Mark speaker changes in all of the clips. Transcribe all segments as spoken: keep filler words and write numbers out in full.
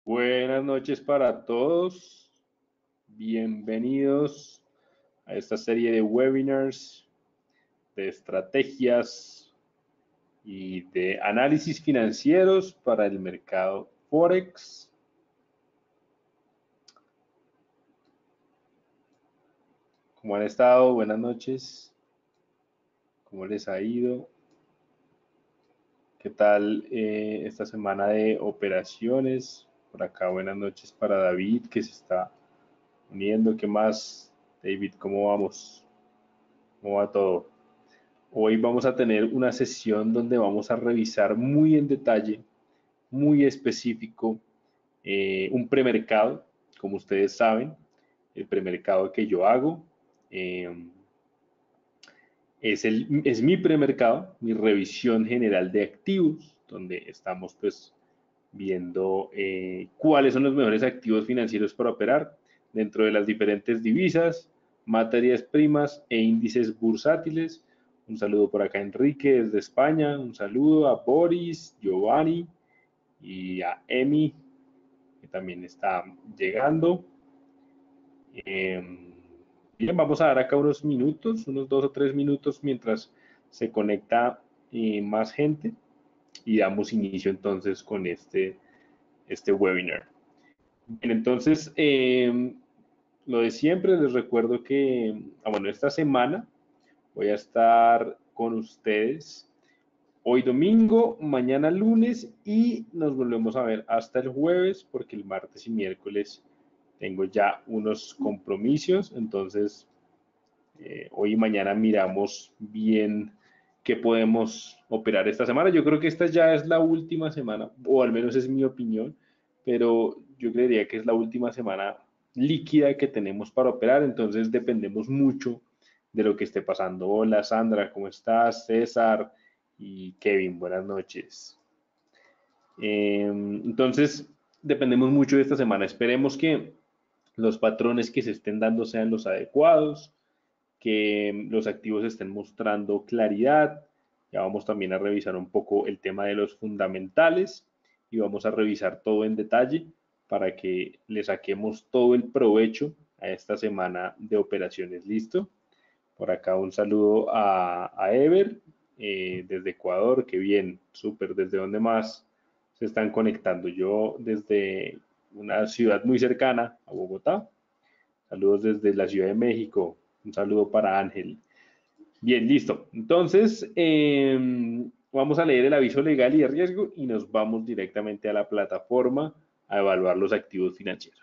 Speaker 1: Buenas noches para todos. Bienvenidos a esta serie de webinars de estrategias y de análisis financieros para el mercado Forex. ¿Cómo han estado? Buenas noches. ¿Cómo les ha ido? ¿Qué tal eh, esta semana de operaciones? Por acá, buenas noches para David, que se está uniendo. ¿Qué más, David? ¿Cómo vamos? ¿Cómo va todo? Hoy vamos a tener una sesión donde vamos a revisar muy en detalle, muy específico, eh, un premercado, como ustedes saben, el premercado que yo hago. eh, es, el, es mi premercado, mi revisión general de activos, donde estamos pues viendo eh, cuáles son los mejores activos financieros para operar dentro de las diferentes divisas, materias primas e índices bursátiles. Un saludo por acá a Enrique desde España, un saludo a Boris, Giovanni y a Emi, que también está llegando. Eh, bien, vamos a dar acá unos minutos, unos dos o tres minutos mientras se conecta eh, más gente y damos inicio entonces con este, este webinar. Bien, entonces, eh, lo de siempre, les recuerdo que, ah, bueno, esta semana voy a estar con ustedes hoy domingo, mañana lunes y nos volvemos a ver hasta el jueves porque el martes y miércoles tengo ya unos compromisos, entonces eh, hoy y mañana miramos bien qué podemos operar esta semana. Yo creo que esta ya es la última semana, o al menos es mi opinión, pero yo creería que es la última semana líquida que tenemos para operar, entonces dependemos mucho de lo que esté pasando. Hola Sandra, ¿cómo estás? César y Kevin, buenas noches. Eh, entonces, dependemos mucho de esta semana. Esperemos que los patrones que se estén dando sean los adecuados, que los activos estén mostrando claridad. Ya vamos también a revisar un poco el tema de los fundamentales y vamos a revisar todo en detalle para que le saquemos todo el provecho a esta semana de operaciones. ¿Listo? Por acá un saludo a, a Ever eh, desde Ecuador. Qué bien, súper. ¿Desde dónde más se están conectando? Yo desde una ciudad muy cercana a Bogotá. Saludos desde la Ciudad de México. Un saludo para Ángel. Bien, listo. Entonces, eh, vamos a leer el aviso legal y de riesgo y nos vamos directamente a la plataforma a evaluar los activos financieros.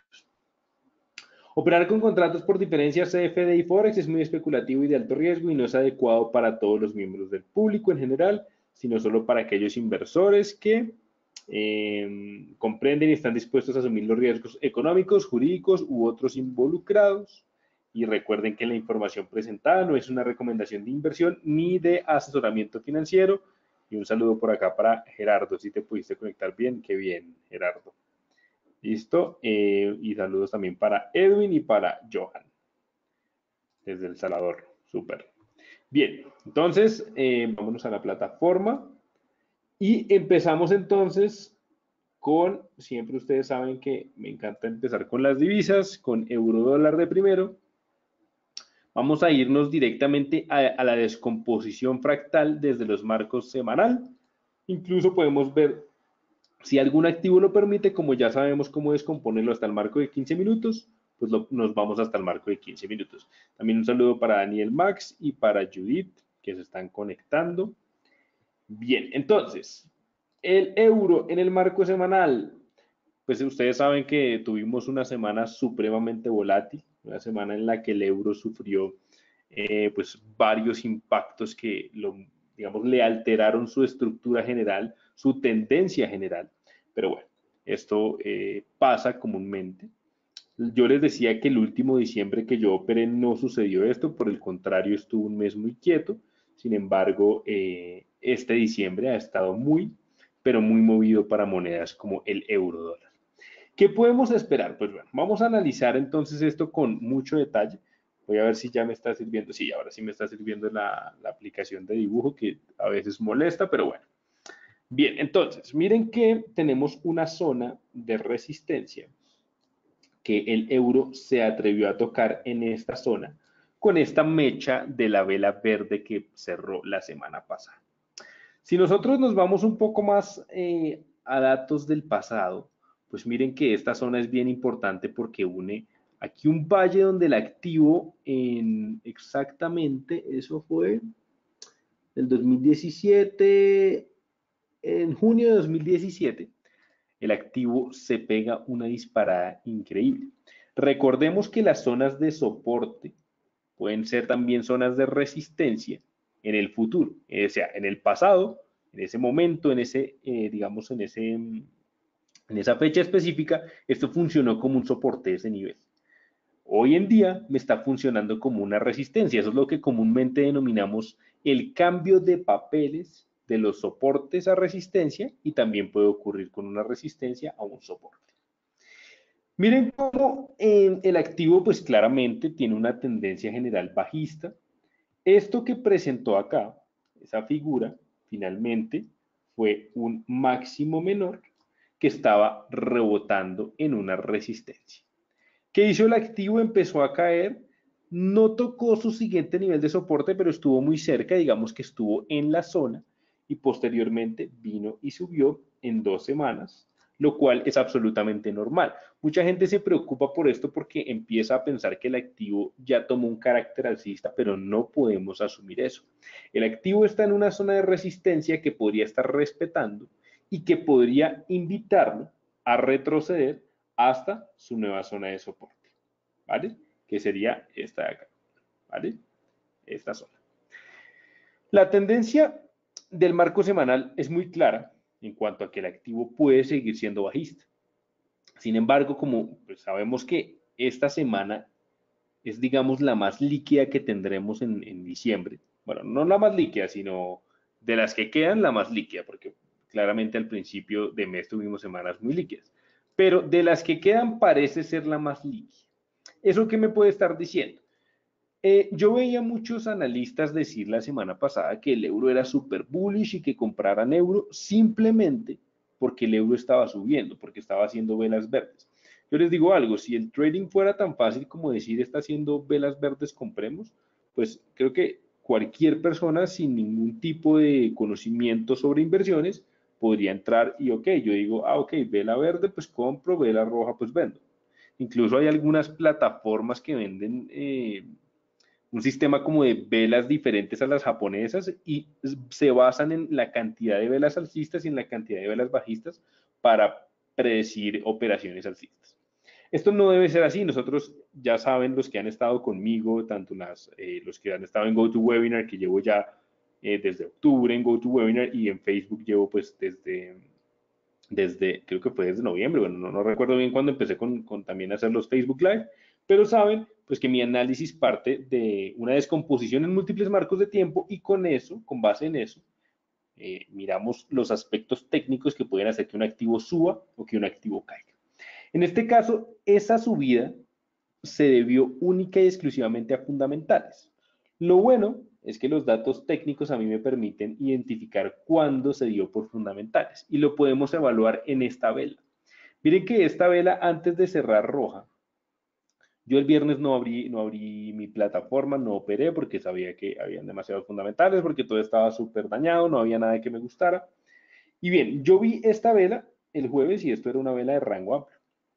Speaker 1: Operar con contratos por diferencias C F D y Forex es muy especulativo y de alto riesgo y no es adecuado para todos los miembros del público en general, sino solo para aquellos inversores que eh, comprenden y están dispuestos a asumir los riesgos económicos, jurídicos u otros involucrados. Y recuerden que la información presentada no es una recomendación de inversión ni de asesoramiento financiero. Y un saludo por acá para Gerardo, si te pudiste conectar bien, qué bien, Gerardo. Listo. Eh, y saludos también para Edwin y para Johan, desde El Salvador. Súper. Bien, entonces, eh, vámonos a la plataforma. Y empezamos entonces con, siempre ustedes saben que me encanta empezar con las divisas, con euro dólar de primero. Vamos a irnos directamente a, a la descomposición fractal desde los marcos semanal. Incluso podemos ver si algún activo lo permite, como ya sabemos cómo descomponerlo hasta el marco de quince minutos, pues lo, nos vamos hasta el marco de quince minutos. También un saludo para Daniel Max y para Judith, que se están conectando. Bien, entonces, el euro en el marco semanal. Pues ustedes saben que tuvimos una semana supremamente volátil, una semana en la que el euro sufrió eh, pues varios impactos que lo, digamos, le alteraron su estructura general, su tendencia general. Pero bueno, esto eh, pasa comúnmente. Yo les decía que el último diciembre que yo operé no sucedió esto, por el contrario, estuvo un mes muy quieto. Sin embargo, eh, este diciembre ha estado muy, pero muy movido para monedas como el euro dólar. ¿Qué podemos esperar? Pues bueno, vamos a analizar entonces esto con mucho detalle. Voy a ver si ya me está sirviendo. Sí, ahora sí me está sirviendo la, la aplicación de dibujo que a veces molesta, pero bueno. Bien, entonces, miren que tenemos una zona de resistencia que el euro se atrevió a tocar en esta zona con esta mecha de la vela verde que cerró la semana pasada. Si nosotros nos vamos un poco más eh, a datos del pasado, pues miren que esta zona es bien importante porque une aquí un valle donde el activo en exactamente, eso fue el dos mil diecisiete, en junio de dos mil diecisiete, el activo se pega una disparada increíble. Recordemos que las zonas de soporte pueden ser también zonas de resistencia en el futuro, o sea, en el pasado, en ese momento, en ese, eh, digamos, en ese, en esa fecha específica, esto funcionó como un soporte de ese nivel. Hoy en día me está funcionando como una resistencia. Eso es lo que comúnmente denominamos el cambio de papeles de los soportes a resistencia y también puede ocurrir con una resistencia a un soporte. Miren cómo eh, el activo pues claramente tiene una tendencia general bajista. Esto que presentó acá, esa figura, finalmente fue un máximo menor que estaba rebotando en una resistencia. ¿Qué hizo el activo? Empezó a caer, no tocó su siguiente nivel de soporte, pero estuvo muy cerca, digamos que estuvo en la zona y posteriormente vino y subió en dos semanas, lo cual es absolutamente normal. Mucha gente se preocupa por esto porque empieza a pensar que el activo ya tomó un carácter alcista, pero no podemos asumir eso. El activo está en una zona de resistencia que podría estar respetando y que podría invitarlo a retroceder hasta su nueva zona de soporte, ¿vale? Que sería esta de acá, ¿vale? Esta zona. La tendencia del marco semanal es muy clara en cuanto a que el activo puede seguir siendo bajista. Sin embargo, como pues sabemos que esta semana es, digamos, la más líquida que tendremos en, en diciembre, bueno, no la más líquida, sino de las que quedan, la más líquida, porque claramente al principio de mes tuvimos semanas muy líquidas, pero de las que quedan parece ser la más líquida. ¿Eso qué me puede estar diciendo? Eh, yo veía muchos analistas decir la semana pasada que el euro era súper bullish y que compraran euro simplemente porque el euro estaba subiendo, porque estaba haciendo velas verdes. Yo les digo algo, si el trading fuera tan fácil como decir está haciendo velas verdes, compremos, pues creo que cualquier persona sin ningún tipo de conocimiento sobre inversiones podría entrar y ok, yo digo, ah, ok, vela verde, pues compro, vela roja, pues vendo. Incluso hay algunas plataformas que venden eh, un sistema como de velas diferentes a las japonesas y se basan en la cantidad de velas alcistas y en la cantidad de velas bajistas para predecir operaciones alcistas. Esto no debe ser así. Nosotros ya saben los que han estado conmigo, tanto las, eh, los que han estado en GoToWebinar, que llevo ya eh, desde octubre en GoToWebinar y en Facebook llevo pues desde, desde, creo que fue desde noviembre, bueno, no, no recuerdo bien cuándo empecé con, con también hacer los Facebook Live, pero saben pues que mi análisis parte de una descomposición en múltiples marcos de tiempo y con eso, con base en eso, eh, miramos los aspectos técnicos que pueden hacer que un activo suba o que un activo caiga. En este caso, esa subida se debió única y exclusivamente a fundamentales. Lo bueno es que los datos técnicos a mí me permiten identificar cuándo se dio por fundamentales y lo podemos evaluar en esta vela. Miren que esta vela antes de cerrar roja, yo el viernes no abrí, no abrí mi plataforma, no operé porque sabía que habían demasiados fundamentales, porque todo estaba súper dañado, no había nada que me gustara. Y bien, yo vi esta vela el jueves y esto era una vela de rango amplio.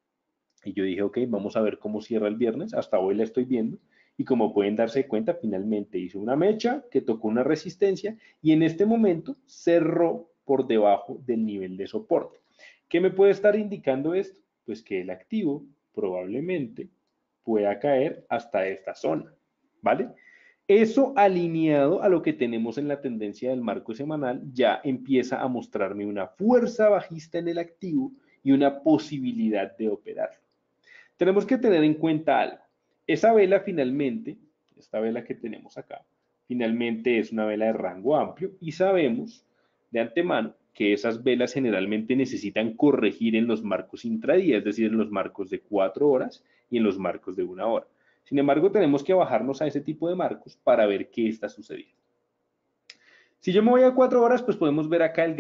Speaker 1: Y yo dije, ok, vamos a ver cómo cierra el viernes. Hasta hoy la estoy viendo. Y como pueden darse cuenta, finalmente hizo una mecha que tocó una resistencia y en este momento cerró por debajo del nivel de soporte. ¿Qué me puede estar indicando esto? Pues que el activo probablemente pueda caer hasta esta zona, ¿vale? Eso alineado a lo que tenemos en la tendencia del marco semanal ya empieza a mostrarme una fuerza bajista en el activo y una posibilidad de operar. Tenemos que tener en cuenta algo. Esa vela finalmente, esta vela que tenemos acá, finalmente es una vela de rango amplio y sabemos de antemano que esas velas generalmente necesitan corregir en los marcos intradía, es decir, en los marcos de cuatro horas y en los marcos de una hora. Sin embargo, tenemos que bajarnos a ese tipo de marcos para ver qué está sucediendo. Si yo me voy a cuatro horas, pues podemos ver acá el gap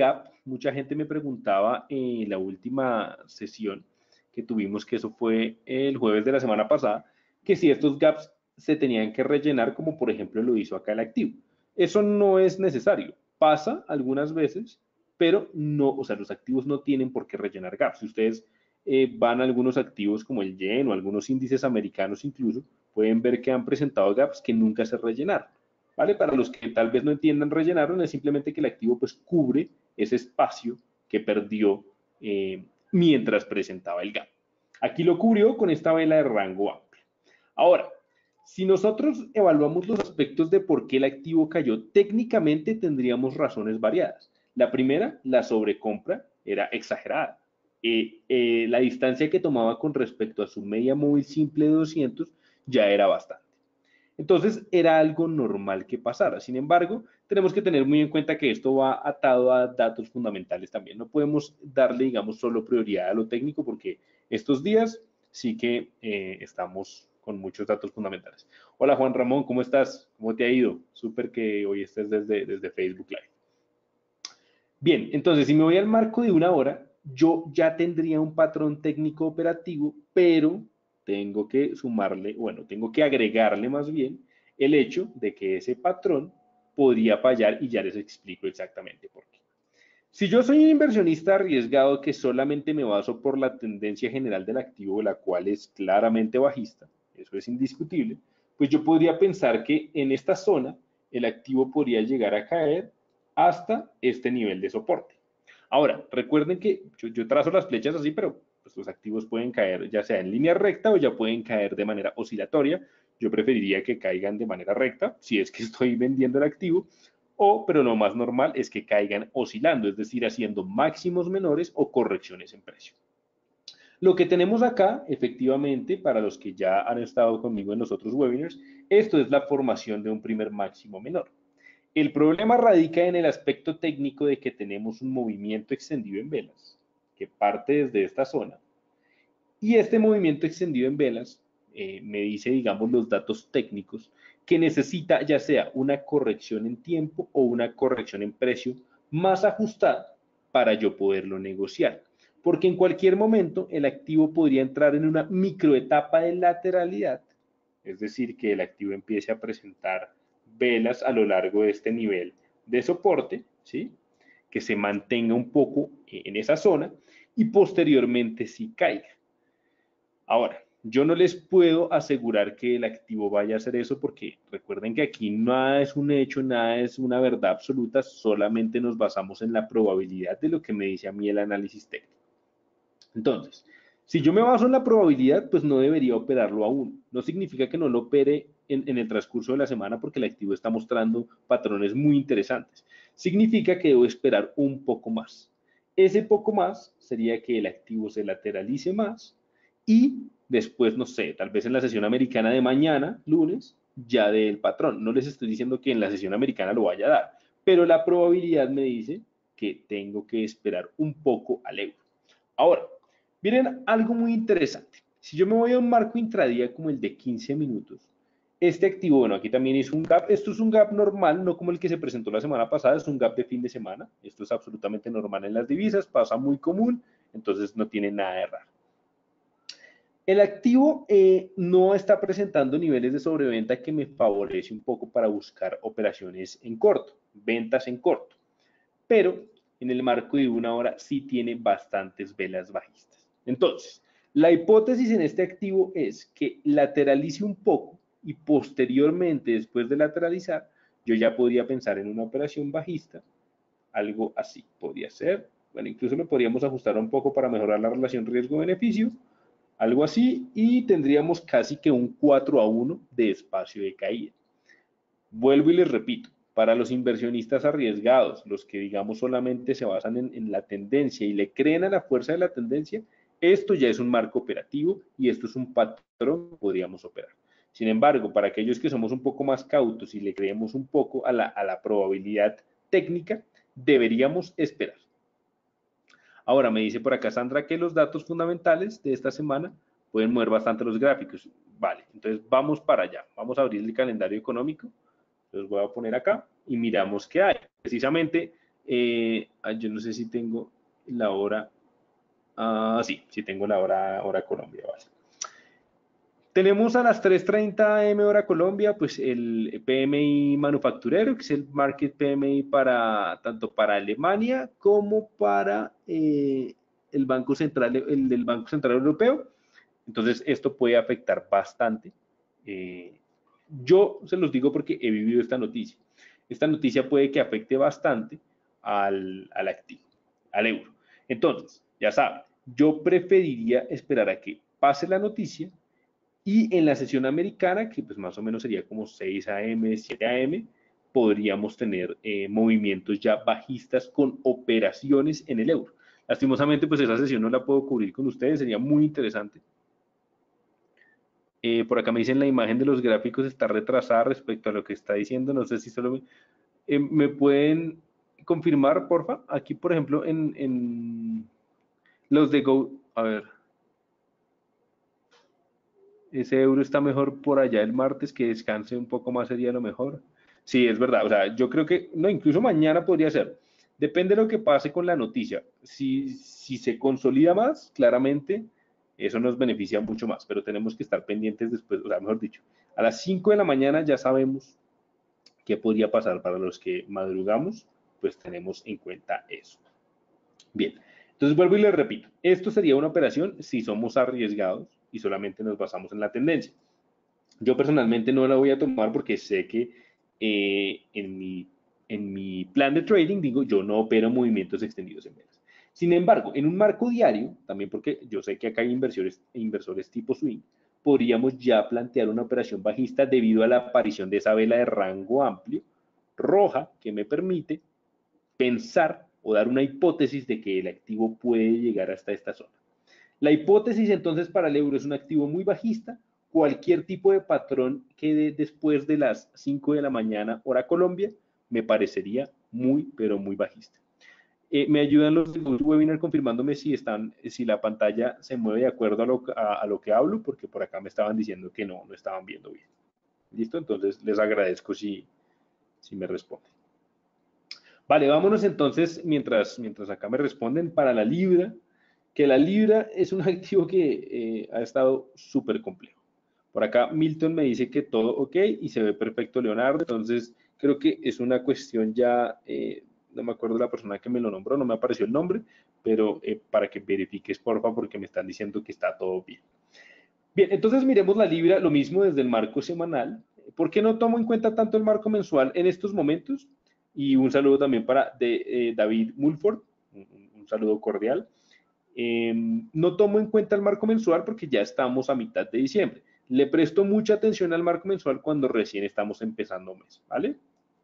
Speaker 1: mucha gente me preguntaba en la última sesión que tuvimos, que eso fue el jueves de la semana pasada, que si estos gaps se tenían que rellenar, como por ejemplo lo hizo acá el activo. Eso no es necesario. Pasa algunas veces, pero no, o sea, los activos no tienen por qué rellenar gaps. Si ustedes eh, van a algunos activos como el yen o algunos índices americanos incluso, pueden ver que han presentado gaps que nunca se rellenaron. ¿Vale? Para los que tal vez no entiendan, rellenaron es simplemente que el activo pues cubre ese espacio que perdió eh, mientras presentaba el gap. Aquí lo cubrió con esta vela de rango amplio. Ahora, si nosotros evaluamos los aspectos de por qué el activo cayó, técnicamente tendríamos razones variadas. La primera, la sobrecompra era exagerada. Eh, eh, la distancia que tomaba con respecto a su media móvil simple de doscientos ya era bastante. Entonces era algo normal que pasara. Sin embargo, tenemos que tener muy en cuenta que esto va atado a datos fundamentales también. No podemos darle, digamos, solo prioridad a lo técnico porque estos días sí que eh, estamos con muchos datos fundamentales. Hola Juan Ramón, ¿cómo estás? ¿Cómo te ha ido? Súper que hoy estés desde, desde Facebook Live. Bien, entonces si me voy al marco de una hora, yo ya tendría un patrón técnico operativo, pero tengo que sumarle, bueno, tengo que agregarle más bien el hecho de que ese patrón podría fallar y ya les explico exactamente por qué. Si yo soy un inversionista arriesgado que solamente me baso por la tendencia general del activo, la cual es claramente bajista, eso es indiscutible, pues yo podría pensar que en esta zona el activo podría llegar a caer hasta este nivel de soporte. Ahora, recuerden que yo, yo trazo las flechas así, pero pues, los activos pueden caer ya sea en línea recta o ya pueden caer de manera oscilatoria. Yo preferiría que caigan de manera recta, si es que estoy vendiendo el activo, o, pero lo más normal es que caigan oscilando, es decir, haciendo máximos menores o correcciones en precio. Lo que tenemos acá, efectivamente, para los que ya han estado conmigo en los otros webinars, esto es la formación de un primer máximo menor. El problema radica en el aspecto técnico de que tenemos un movimiento extendido en velas, que parte desde esta zona, y este movimiento extendido en velas eh, me dice, digamos, los datos técnicos que necesita ya sea una corrección en tiempo o una corrección en precio más ajustada para yo poderlo negociar. Porque en cualquier momento el activo podría entrar en una microetapa de lateralidad, es decir, que el activo empiece a presentar velas a lo largo de este nivel de soporte, ¿sí? Que se mantenga un poco en esa zona y posteriormente sí caiga. Ahora, yo no les puedo asegurar que el activo vaya a hacer eso porque recuerden que aquí nada es un hecho, nada es una verdad absoluta, solamente nos basamos en la probabilidad de lo que me dice a mí el análisis técnico. Entonces, si yo me baso en la probabilidad, pues no debería operarlo aún. No significa que no lo opere en, en el transcurso de la semana porque el activo está mostrando patrones muy interesantes. Significa que debo esperar un poco más. Ese poco más sería que el activo se lateralice más y después, no sé, tal vez en la sesión americana de mañana, lunes, ya dé el patrón. No les estoy diciendo que en la sesión americana lo vaya a dar, pero la probabilidad me dice que tengo que esperar un poco al euro. Ahora, miren algo muy interesante. Si yo me voy a un marco intradía como el de quince minutos, este activo, bueno, aquí también hizo un gap. Esto es un gap normal, no como el que se presentó la semana pasada, es un gap de fin de semana. Esto es absolutamente normal en las divisas, pasa muy común, entonces no tiene nada de raro. El activo eh, no está presentando niveles de sobreventa que me favorece un poco para buscar operaciones en corto, ventas en corto, pero en el marco de una hora sí tiene bastantes velas bajistas. Entonces, la hipótesis en este activo es que lateralice un poco y posteriormente, después de lateralizar, yo ya podría pensar en una operación bajista, algo así podría ser. Bueno, incluso lo podríamos ajustar un poco para mejorar la relación riesgo-beneficio, algo así, y tendríamos casi que un cuatro a uno de espacio de caída. Vuelvo y les repito, para los inversionistas arriesgados, los que digamos solamente se basan en, en la tendencia y le creen a la fuerza de la tendencia, esto ya es un marco operativo y esto es un patrón que podríamos operar. Sin embargo, para aquellos que somos un poco más cautos y le creemos un poco a la, a la probabilidad técnica, deberíamos esperar. Ahora me dice por acá Sandra que los datos fundamentales de esta semana pueden mover bastante los gráficos. Vale, entonces vamos para allá. Vamos a abrir el calendario económico. Los voy a poner acá y miramos qué hay. Precisamente Eh, ah, yo no sé si tengo la hora. Ah, sí, sí tengo la hora, hora Colombia, vale. Tenemos a las tres y treinta eme hora Colombia, pues el P M I manufacturero, que es el Market P M I para, tanto para Alemania como para eh, el Banco Central, el del Banco Central Europeo. Entonces, esto puede afectar bastante. Eh, yo se los digo porque he vivido esta noticia. Esta noticia puede que afecte bastante al, al activo, al euro. Entonces, ya saben, yo preferiría esperar a que pase la noticia y en la sesión americana, que pues más o menos sería como seis a eme, siete a eme, podríamos tener eh, movimientos ya bajistas con operaciones en el euro. Lastimosamente, pues esa sesión no la puedo cubrir con ustedes, sería muy interesante. Eh, por acá me dicen la imagen de los gráficos está retrasada respecto a lo que está diciendo. No sé si solo me, eh, me pueden confirmar, porfa. Aquí, por ejemplo, en, en los de Go, a ver, ese euro está mejor por allá el martes, que descanse un poco más sería lo mejor. Sí, es verdad. O sea, yo creo que, no, incluso mañana podría ser. Depende de lo que pase con la noticia. Si, si se consolida más, claramente, eso nos beneficia mucho más, pero tenemos que estar pendientes después, o sea, mejor dicho, a las cinco de la mañana ya sabemos qué podría pasar para los que madrugamos, pues tenemos en cuenta eso. Bien, entonces vuelvo y les repito, esto sería una operación si somos arriesgados y solamente nos basamos en la tendencia. Yo personalmente no la voy a tomar porque sé que eh, en, mi, en mi plan de trading, digo, yo no opero movimientos extendidos en velas. Sin embargo, en un marco diario, también porque yo sé que acá hay inversores, inversores tipo swing, podríamos ya plantear una operación bajista debido a la aparición de esa vela de rango amplio roja que me permite pensar o dar una hipótesis de que el activo puede llegar hasta esta zona. La hipótesis entonces para el euro es un activo muy bajista. Cualquier tipo de patrón que dé después de las cinco de la mañana hora Colombia me parecería muy, pero muy bajista. Eh, me ayudan los del webinar confirmándome si, están, si la pantalla se mueve de acuerdo a lo, a, a lo que hablo, porque por acá me estaban diciendo que no, no estaban viendo bien. ¿Listo? Entonces les agradezco si, si me responden. Vale, vámonos entonces, mientras, mientras acá me responden, para la libra, que la libra es un activo que eh, ha estado súper complejo. Por acá Milton me dice que todo ok y se ve perfecto Leonardo, entonces creo que es una cuestión ya, eh, no me acuerdo la persona que me lo nombró, no me apareció el nombre, pero eh, para que verifiques porfa porque me están diciendo que está todo bien. Bien, entonces miremos la libra, lo mismo desde el marco semanal. ¿Por qué no tomo en cuenta tanto el marco mensual en estos momentos? Y un saludo también para de, eh, David Mulford, un, un, saludo cordial. Eh, no tomo en cuenta el marco mensual porque ya estamos a mitad de diciembre. Le presto mucha atención al marco mensual cuando recién estamos empezando mes, ¿vale?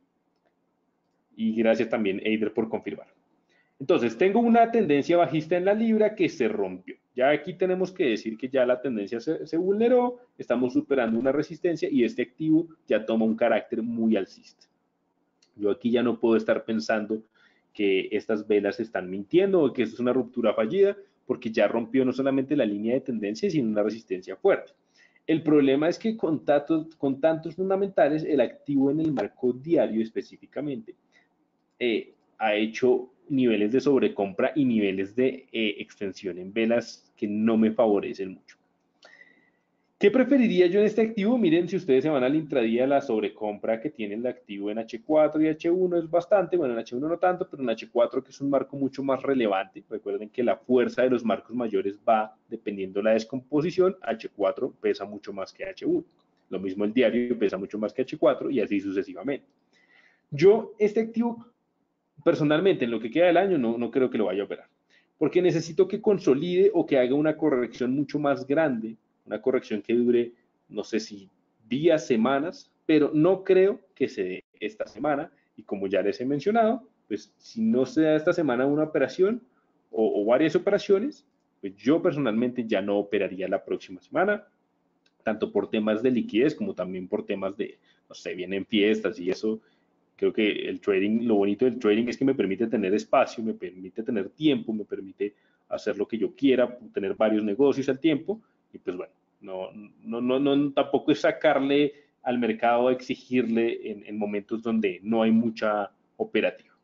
Speaker 1: Y gracias también, Eider, por confirmar. Entonces, tengo una tendencia bajista en la libra que se rompió. Ya aquí tenemos que decir que ya la tendencia se, se vulneró, estamos superando una resistencia y este activo ya toma un carácter muy alcista. Yo aquí ya no puedo estar pensando que estas velas están mintiendo o que esto es una ruptura fallida, porque ya rompió no solamente la línea de tendencia, sino una resistencia fuerte. El problema es que con tantos, con tantos fundamentales, el activo en el marco diario específicamente eh, ha hecho niveles de sobrecompra y niveles de eh, extensión en velas que no me favorecen mucho. ¿Qué preferiría yo en este activo? Miren, si ustedes se van al intradía, la sobrecompra que tiene el activo en hache cuatro y hache uno es bastante, bueno, en hache uno no tanto, pero en hache cuatro, que es un marco mucho más relevante. Recuerden que la fuerza de los marcos mayores va dependiendo de la descomposición, hache cuatro pesa mucho más que hache uno. Lo mismo el diario pesa mucho más que hache cuatro y así sucesivamente. Yo, este activo, personalmente, en lo que queda del año, no, no creo que lo vaya a operar, porque necesito que consolide o que haga una corrección mucho más grande, una corrección que dure, no sé si días, semanas, pero no creo que se dé esta semana, y como ya les he mencionado, pues si no se da esta semana una operación o, o varias operaciones, pues yo personalmente ya no operaría la próxima semana, tanto por temas de liquidez como también por temas de, no sé, vienen fiestas y eso. Creo que el trading, lo bonito del trading es que me permite tener espacio, me permite tener tiempo, me permite hacer lo que yo quiera, tener varios negocios al tiempo, y pues bueno, no, no, no, no tampoco es sacarle al mercado a exigirle en, en momentos donde no hay mucha operativa.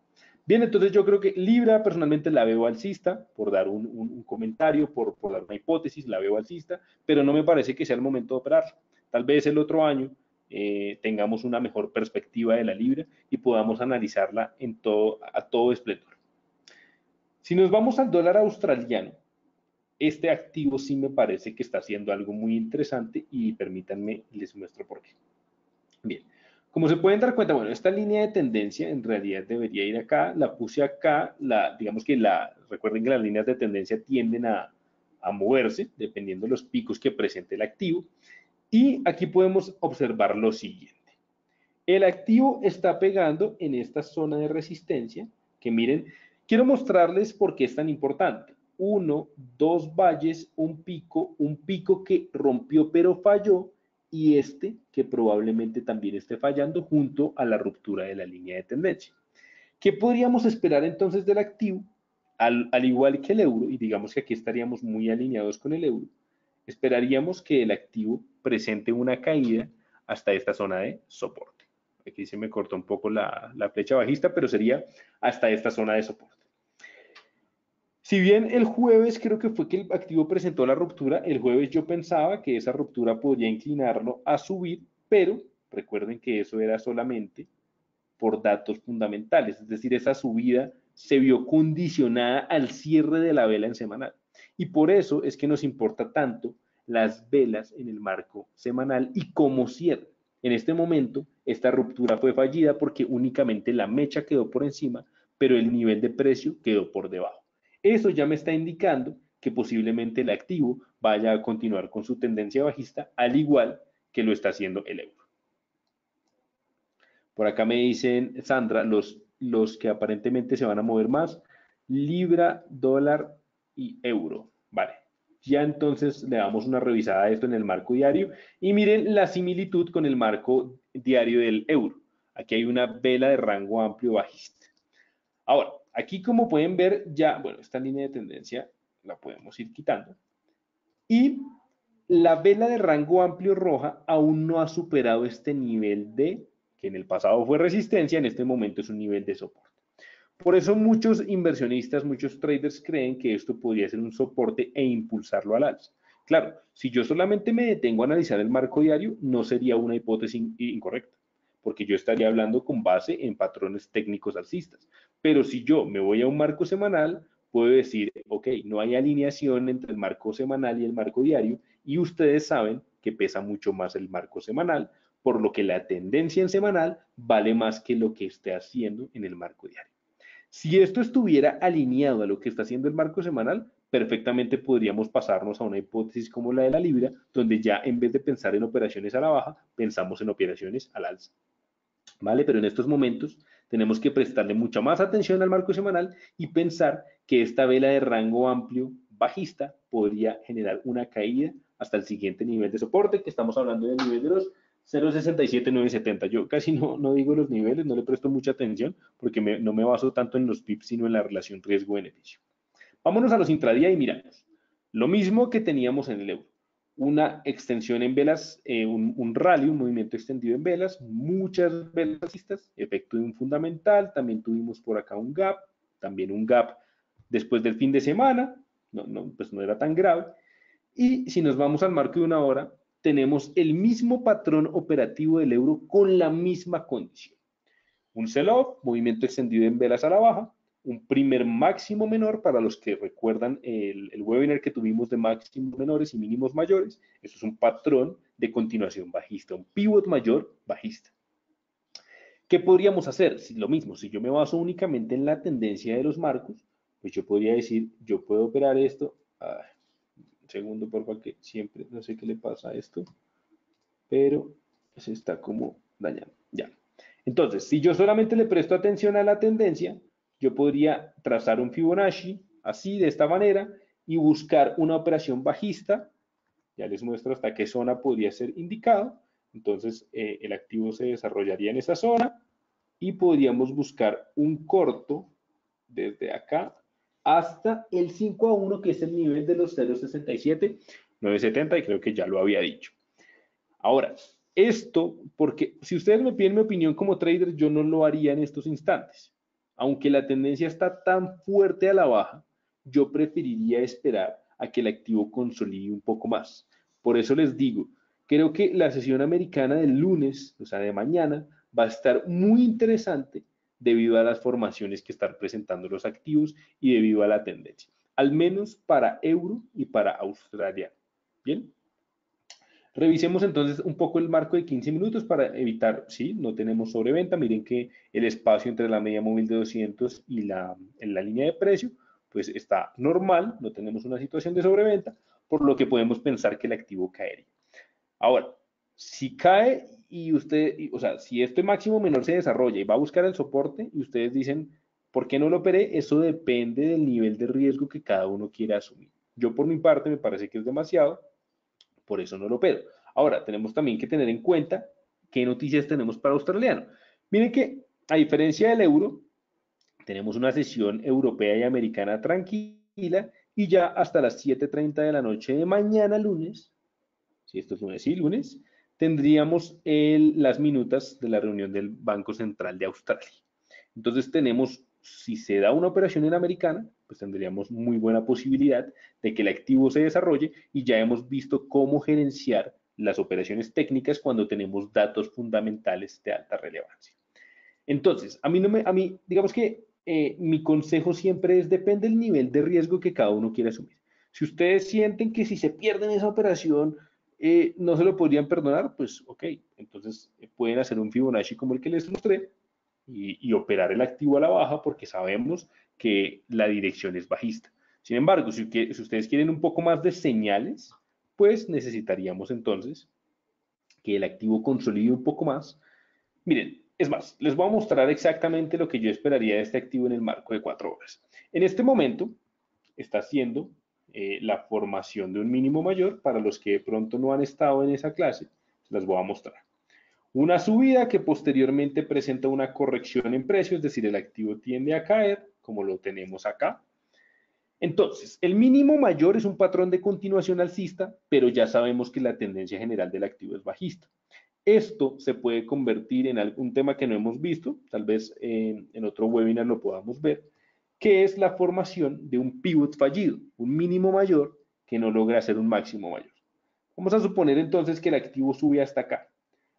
Speaker 1: Bien, entonces yo creo que Libra personalmente la veo alcista, por dar un, un, un comentario, por, por, dar una hipótesis, la veo alcista, pero no me parece que sea el momento de operar. Tal vez el otro año eh, tengamos una mejor perspectiva de la Libra y podamos analizarla en todo, a todo esplendor. Si nos vamos al dólar australiano, este activo sí me parece que está haciendo algo muy interesante y permítanme les muestro por qué. Bien, como se pueden dar cuenta, bueno, esta línea de tendencia en realidad debería ir acá, la puse acá, la, digamos que la, recuerden que las líneas de tendencia tienden a, a moverse dependiendo de los picos que presente el activo. Y aquí podemos observar lo siguiente. El activo está pegando en esta zona de resistencia, que miren, quiero mostrarles por qué es tan importante. Uno, dos valles, un pico, un pico que rompió pero falló, y este que probablemente también esté fallando junto a la ruptura de la línea de tendencia. ¿Qué podríamos esperar entonces del activo? Al, al igual que el euro, y digamos que aquí estaríamos muy alineados con el euro, esperaríamos que el activo presente una caída hasta esta zona de soporte. Aquí se me cortó un poco la, la flecha bajista, pero sería hasta esta zona de soporte. Si bien el jueves creo que fue que el activo presentó la ruptura, el jueves yo pensaba que esa ruptura podría inclinarlo a subir, pero recuerden que eso era solamente por datos fundamentales, es decir, esa subida se vio condicionada al cierre de la vela en semanal. Y por eso es que nos importa tanto las velas en el marco semanal y cómo cierra. En este momento, esta ruptura fue fallida porque únicamente la mecha quedó por encima, pero el nivel de precio quedó por debajo. Eso ya me está indicando que posiblemente el activo vaya a continuar con su tendencia bajista, al igual que lo está haciendo el euro. Por acá me dicen, Sandra, los, los que aparentemente se van a mover más, libra, dólar y euro. Vale, ya entonces le damos una revisada a esto en el marco diario y miren la similitud con el marco diario del euro. Aquí hay una vela de rango amplio bajista. Ahora, aquí como pueden ver ya, bueno, esta línea de tendencia la podemos ir quitando. Y la vela de rango amplio roja aún no ha superado este nivel de, que en el pasado fue resistencia, en este momento es un nivel de soporte. Por eso muchos inversionistas, muchos traders creen que esto podría ser un soporte e impulsarlo al alza. Claro, si yo solamente me detengo a analizar el marco diario, no sería una hipótesis incorrecta, porque yo estaría hablando con base en patrones técnicos alcistas. Pero si yo me voy a un marco semanal, puedo decir, ok, no hay alineación entre el marco semanal y el marco diario, y ustedes saben que pesa mucho más el marco semanal, por lo que la tendencia en semanal vale más que lo que esté haciendo en el marco diario. Si esto estuviera alineado a lo que está haciendo el marco semanal, perfectamente podríamos pasarnos a una hipótesis como la de la libra, donde ya en vez de pensar en operaciones a la baja, pensamos en operaciones al alza. ¿Vale? Pero en estos momentos tenemos que prestarle mucha más atención al marco semanal y pensar que esta vela de rango amplio bajista podría generar una caída hasta el siguiente nivel de soporte, que estamos hablando del nivel de los cero sesenta y siete nueve setenta. Yo casi no, no digo los niveles, no le presto mucha atención porque me, no me baso tanto en los pips, sino en la relación riesgo-beneficio. Vámonos a los intradía y miramos. Lo mismo que teníamos en el euro. Una extensión en velas, eh, un, un rally, un movimiento extendido en velas, muchas velas alcistas, efecto de un fundamental, también tuvimos por acá un gap, también un gap después del fin de semana, no, no, pues no era tan grave. Y si nos vamos al marco de una hora, tenemos el mismo patrón operativo del euro con la misma condición. Un sell-off, movimiento extendido en velas a la baja, un primer máximo menor para los que recuerdan el, el webinar que tuvimos de máximos menores y mínimos mayores. Eso es un patrón de continuación bajista, un pivot mayor bajista. ¿Qué podríamos hacer? Si, lo mismo, si yo me baso únicamente en la tendencia de los marcos, pues yo podría decir, yo puedo operar esto. Ay, un segundo, por favor, que siempre, no sé qué le pasa a esto, pero se está como dañando. Ya. Entonces, si yo solamente le presto atención a la tendencia, yo podría trazar un Fibonacci así, de esta manera, y buscar una operación bajista. Ya les muestro hasta qué zona podría ser indicado. Entonces, eh, el activo se desarrollaría en esa zona y podríamos buscar un corto desde acá hasta el cinco a uno, que es el nivel de los cero sesenta y siete nueve setenta, y creo que ya lo había dicho. Ahora, esto, porque si ustedes me piden mi opinión como trader, yo no lo haría en estos instantes. aunque la tendencia está tan fuerte a la baja, yo preferiría esperar a que el activo consolide un poco más. Por eso les digo, creo que la sesión americana del lunes, o sea, de mañana, va a estar muy interesante debido a las formaciones que están presentando los activos y debido a la tendencia, al menos para euro y para australiano. Bien. Revisemos entonces un poco el marco de quince minutos para evitar, sí, no tenemos sobreventa. Miren que el espacio entre la media móvil de doscientos y la, en la línea de precio, pues está normal, no tenemos una situación de sobreventa, por lo que podemos pensar que el activo caería. Ahora, si cae y usted, o sea, si este máximo menor se desarrolla y va a buscar el soporte y ustedes dicen, ¿por qué no lo operé? Eso depende del nivel de riesgo que cada uno quiera asumir. Yo por mi parte me parece que es demasiado, por eso no lo opero. Ahora, tenemos también que tener en cuenta qué noticias tenemos para australiano. Miren que, a diferencia del euro, tenemos una sesión europea y americana tranquila y ya hasta las siete y treinta de la noche de mañana lunes, si esto es lunes, sí, lunes, tendríamos el, las minutas de la reunión del Banco Central de Australia. Entonces tenemos, si se da una operación en americana, pues tendríamos muy buena posibilidad de que el activo se desarrolle y ya hemos visto cómo gerenciar las operaciones técnicas cuando tenemos datos fundamentales de alta relevancia. Entonces, a mí, no me, a mí digamos que eh, mi consejo siempre es, depende del nivel de riesgo que cada uno quiera asumir. Si ustedes sienten que si se pierden esa operación, eh, no se lo podrían perdonar, pues ok, entonces eh, pueden hacer un Fibonacci como el que les mostré y, y operar el activo a la baja porque sabemos que la dirección es bajista. Sin embargo, si, si ustedes quieren un poco más de señales, pues necesitaríamos entonces que el activo consolide un poco más. Miren, es más, les voy a mostrar exactamente lo que yo esperaría de este activo en el marco de cuatro horas. En este momento está haciendo eh, la formación de un mínimo mayor. Para los que de pronto no han estado en esa clase, se las voy a mostrar. Una subida que posteriormente presenta una corrección en precio, es decir, el activo tiende a caer, como lo tenemos acá. Entonces, el mínimo mayor es un patrón de continuación alcista, pero ya sabemos que la tendencia general del activo es bajista. Esto se puede convertir en algún tema que no hemos visto, tal vez eh, en otro webinar lo podamos ver, que es la formación de un pivot fallido, un mínimo mayor que no logra hacer un máximo mayor. Vamos a suponer entonces que el activo sube hasta acá.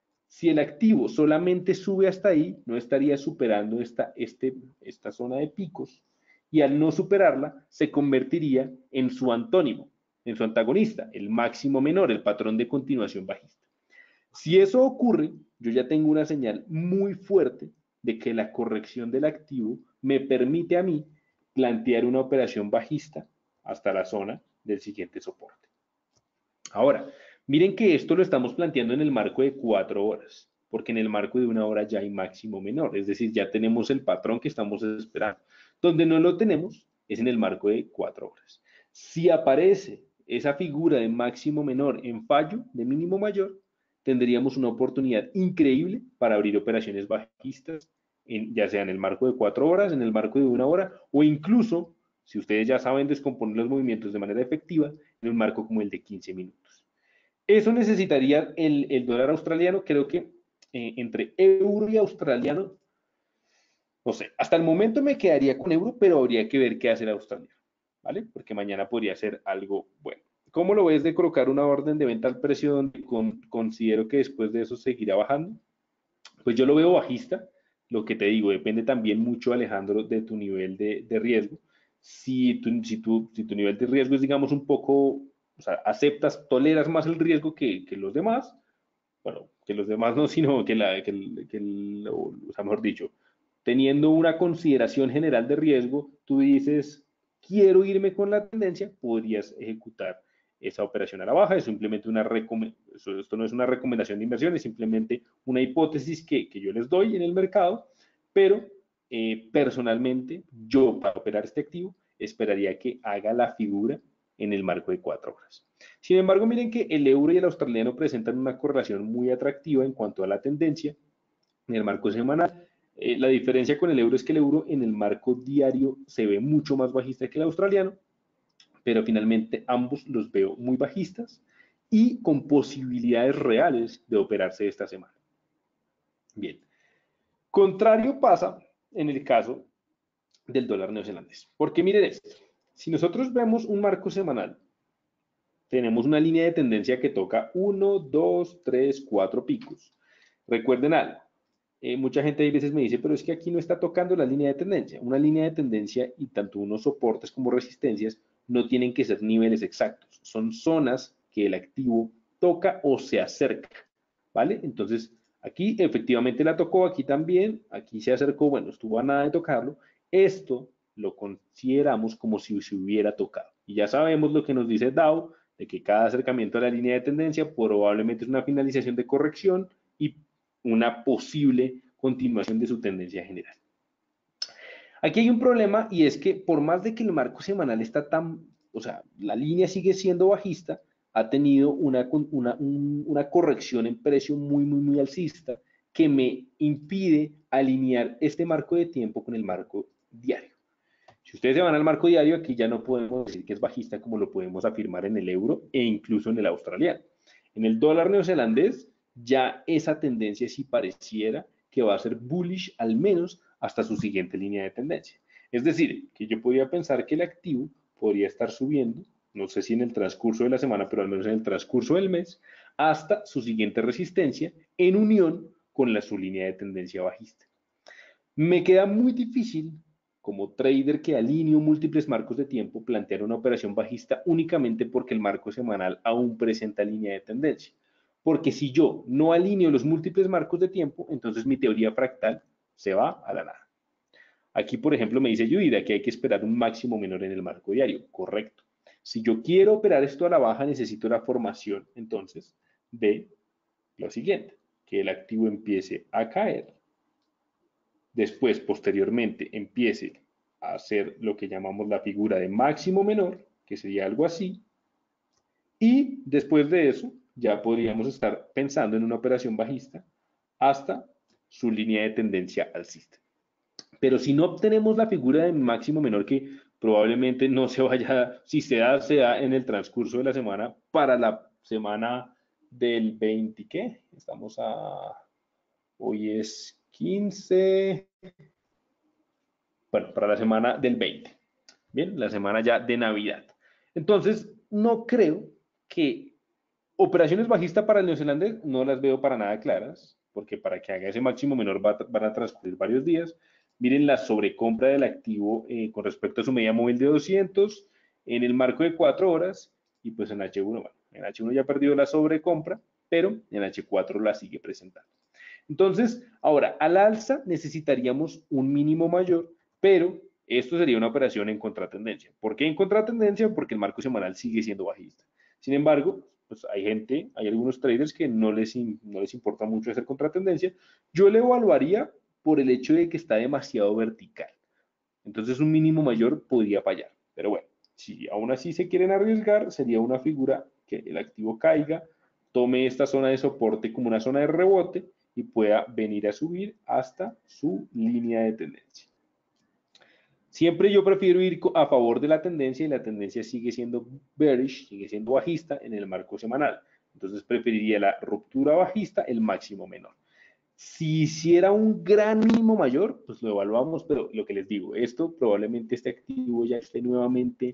Speaker 1: Si el activo solamente sube hasta ahí, no estaría superando esta, este, esta zona de picos y al no superarla, se convertiría en su antónimo, en su antagonista, el máximo menor, el patrón de continuación bajista. Si eso ocurre, yo ya tengo una señal muy fuerte de que la corrección del activo me permite a mí plantear una operación bajista hasta la zona del siguiente soporte. Ahora, miren que esto lo estamos planteando en el marco de cuatro horas, porque en el marco de una hora ya hay máximo menor, es decir, ya tenemos el patrón que estamos esperando. Donde no lo tenemos es en el marco de cuatro horas. Si aparece esa figura de máximo menor en fallo de mínimo mayor, tendríamos una oportunidad increíble para abrir operaciones bajistas, en, ya sea en el marco de cuatro horas, en el marco de una hora, o incluso, si ustedes ya saben descomponer los movimientos de manera efectiva, en un marco como el de quince minutos. Eso necesitaría el, el dólar australiano, creo que eh, entre euro y australiano, no sé, hasta el momento me quedaría con euro, pero habría que ver qué hace el australiano, ¿vale? Porque mañana podría ser algo bueno. ¿Cómo lo ves de colocar una orden de venta al precio donde con, considero que después de eso seguirá bajando? Pues yo lo veo bajista. Lo que te digo, depende también mucho, Alejandro, de tu nivel de, de riesgo. Si tu, si, tu, si tu nivel de riesgo es, digamos, un poco, o sea, aceptas, toleras más el riesgo que, que los demás, bueno, que los demás no, sino que, la, que, el, que el, o sea, mejor dicho, teniendo una consideración general de riesgo, tú dices, quiero irme con la tendencia, podrías ejecutar esa operación a la baja. Es simplemente una recomendación, esto no es una recomendación de inversión, es simplemente una hipótesis que, que yo les doy en el mercado, pero eh, personalmente, yo para operar este activo, esperaría que haga la figura en el marco de cuatro horas. Sin embargo, miren que el euro y el australiano presentan una correlación muy atractiva en cuanto a la tendencia en el marco semanal. Eh, la diferencia con el euro es que el euro en el marco diario se ve mucho más bajista que el australiano, pero finalmente ambos los veo muy bajistas y con posibilidades reales de operarse esta semana. Bien, contrario pasa en el caso del dólar neozelandés. Porque miren esto, si nosotros vemos un marco semanal, tenemos una línea de tendencia que toca uno, dos, tres, cuatro picos. Recuerden algo, eh, mucha gente a veces me dice, pero es que aquí no está tocando la línea de tendencia. Una línea de tendencia y tanto unos soportes como resistencias no tienen que ser niveles exactos, son zonas que el activo toca o se acerca, ¿vale? Entonces, aquí efectivamente la tocó, aquí también, aquí se acercó, bueno, estuvo a nada de tocarlo. Esto lo consideramos como si se hubiera tocado. Y ya sabemos lo que nos dice Dow, de que cada acercamiento a la línea de tendencia probablemente es una finalización de corrección y una posible continuación de su tendencia general. Aquí hay un problema y es que por más de que el marco semanal está tan, o sea, la línea sigue siendo bajista, ha tenido una, una, una corrección en precio muy, muy, muy alcista que me impide alinear este marco de tiempo con el marco diario. Si ustedes se van al marco diario, aquí ya no podemos decir que es bajista como lo podemos afirmar en el euro e incluso en el australiano. En el dólar neozelandés, ya esa tendencia sí pareciera que va a ser bullish al menos hasta su siguiente línea de tendencia. Es decir, que yo podría pensar que el activo podría estar subiendo, no sé si en el transcurso de la semana, pero al menos en el transcurso del mes, hasta su siguiente resistencia en unión con la, su línea de tendencia bajista. Me queda muy difícil como trader que alineo múltiples marcos de tiempo, plantear una operación bajista únicamente porque el marco semanal aún presenta línea de tendencia. Porque si yo no alineo los múltiples marcos de tiempo, entonces mi teoría fractal se va a la nada. Aquí, por ejemplo, me dice Yudira que hay que esperar un máximo menor en el marco diario. Correcto. Si yo quiero operar esto a la baja, necesito la formación, entonces, de lo siguiente, que el activo empiece a caer, después, posteriormente, empiece a hacer lo que llamamos la figura de máximo menor, que sería algo así, y después de eso ya podríamos estar pensando en una operación bajista hasta su línea de tendencia alcista. Pero si no obtenemos la figura de máximo menor, que probablemente no se vaya, si se da, se da en el transcurso de la semana, para la semana del veinte, ¿qué? Estamos a, hoy es quince, bueno, para la semana del veinte, bien, la semana ya de Navidad. Entonces, no creo que operaciones bajistas para el neozelandés no las veo para nada claras, porque para que haga ese máximo menor va, van a transcurrir varios días. Miren la sobrecompra del activo eh, con respecto a su media móvil de doscientos en el marco de cuatro horas, y pues en H uno, bueno, en H uno ya ha perdido la sobrecompra, pero en H cuatro la sigue presentando. Entonces, ahora, al alza necesitaríamos un mínimo mayor, pero esto sería una operación en contratendencia. ¿Por qué en contratendencia? Porque el marco semanal sigue siendo bajista. Sin embargo, pues hay gente, hay algunos traders que no les, no les importa mucho hacer contratendencia. Yo le evaluaría por el hecho de que está demasiado vertical. Entonces un mínimo mayor podría fallar. Pero bueno, si aún así se quieren arriesgar, sería una figura que el activo caiga, tome esta zona de soporte como una zona de rebote y pueda venir a subir hasta su línea de tendencia. Siempre yo prefiero ir a favor de la tendencia y la tendencia sigue siendo bearish, sigue siendo bajista en el marco semanal. Entonces preferiría la ruptura bajista, el máximo menor. Si hiciera un gran mínimo mayor, pues lo evaluamos, pero lo que les digo, esto probablemente este activo ya esté nuevamente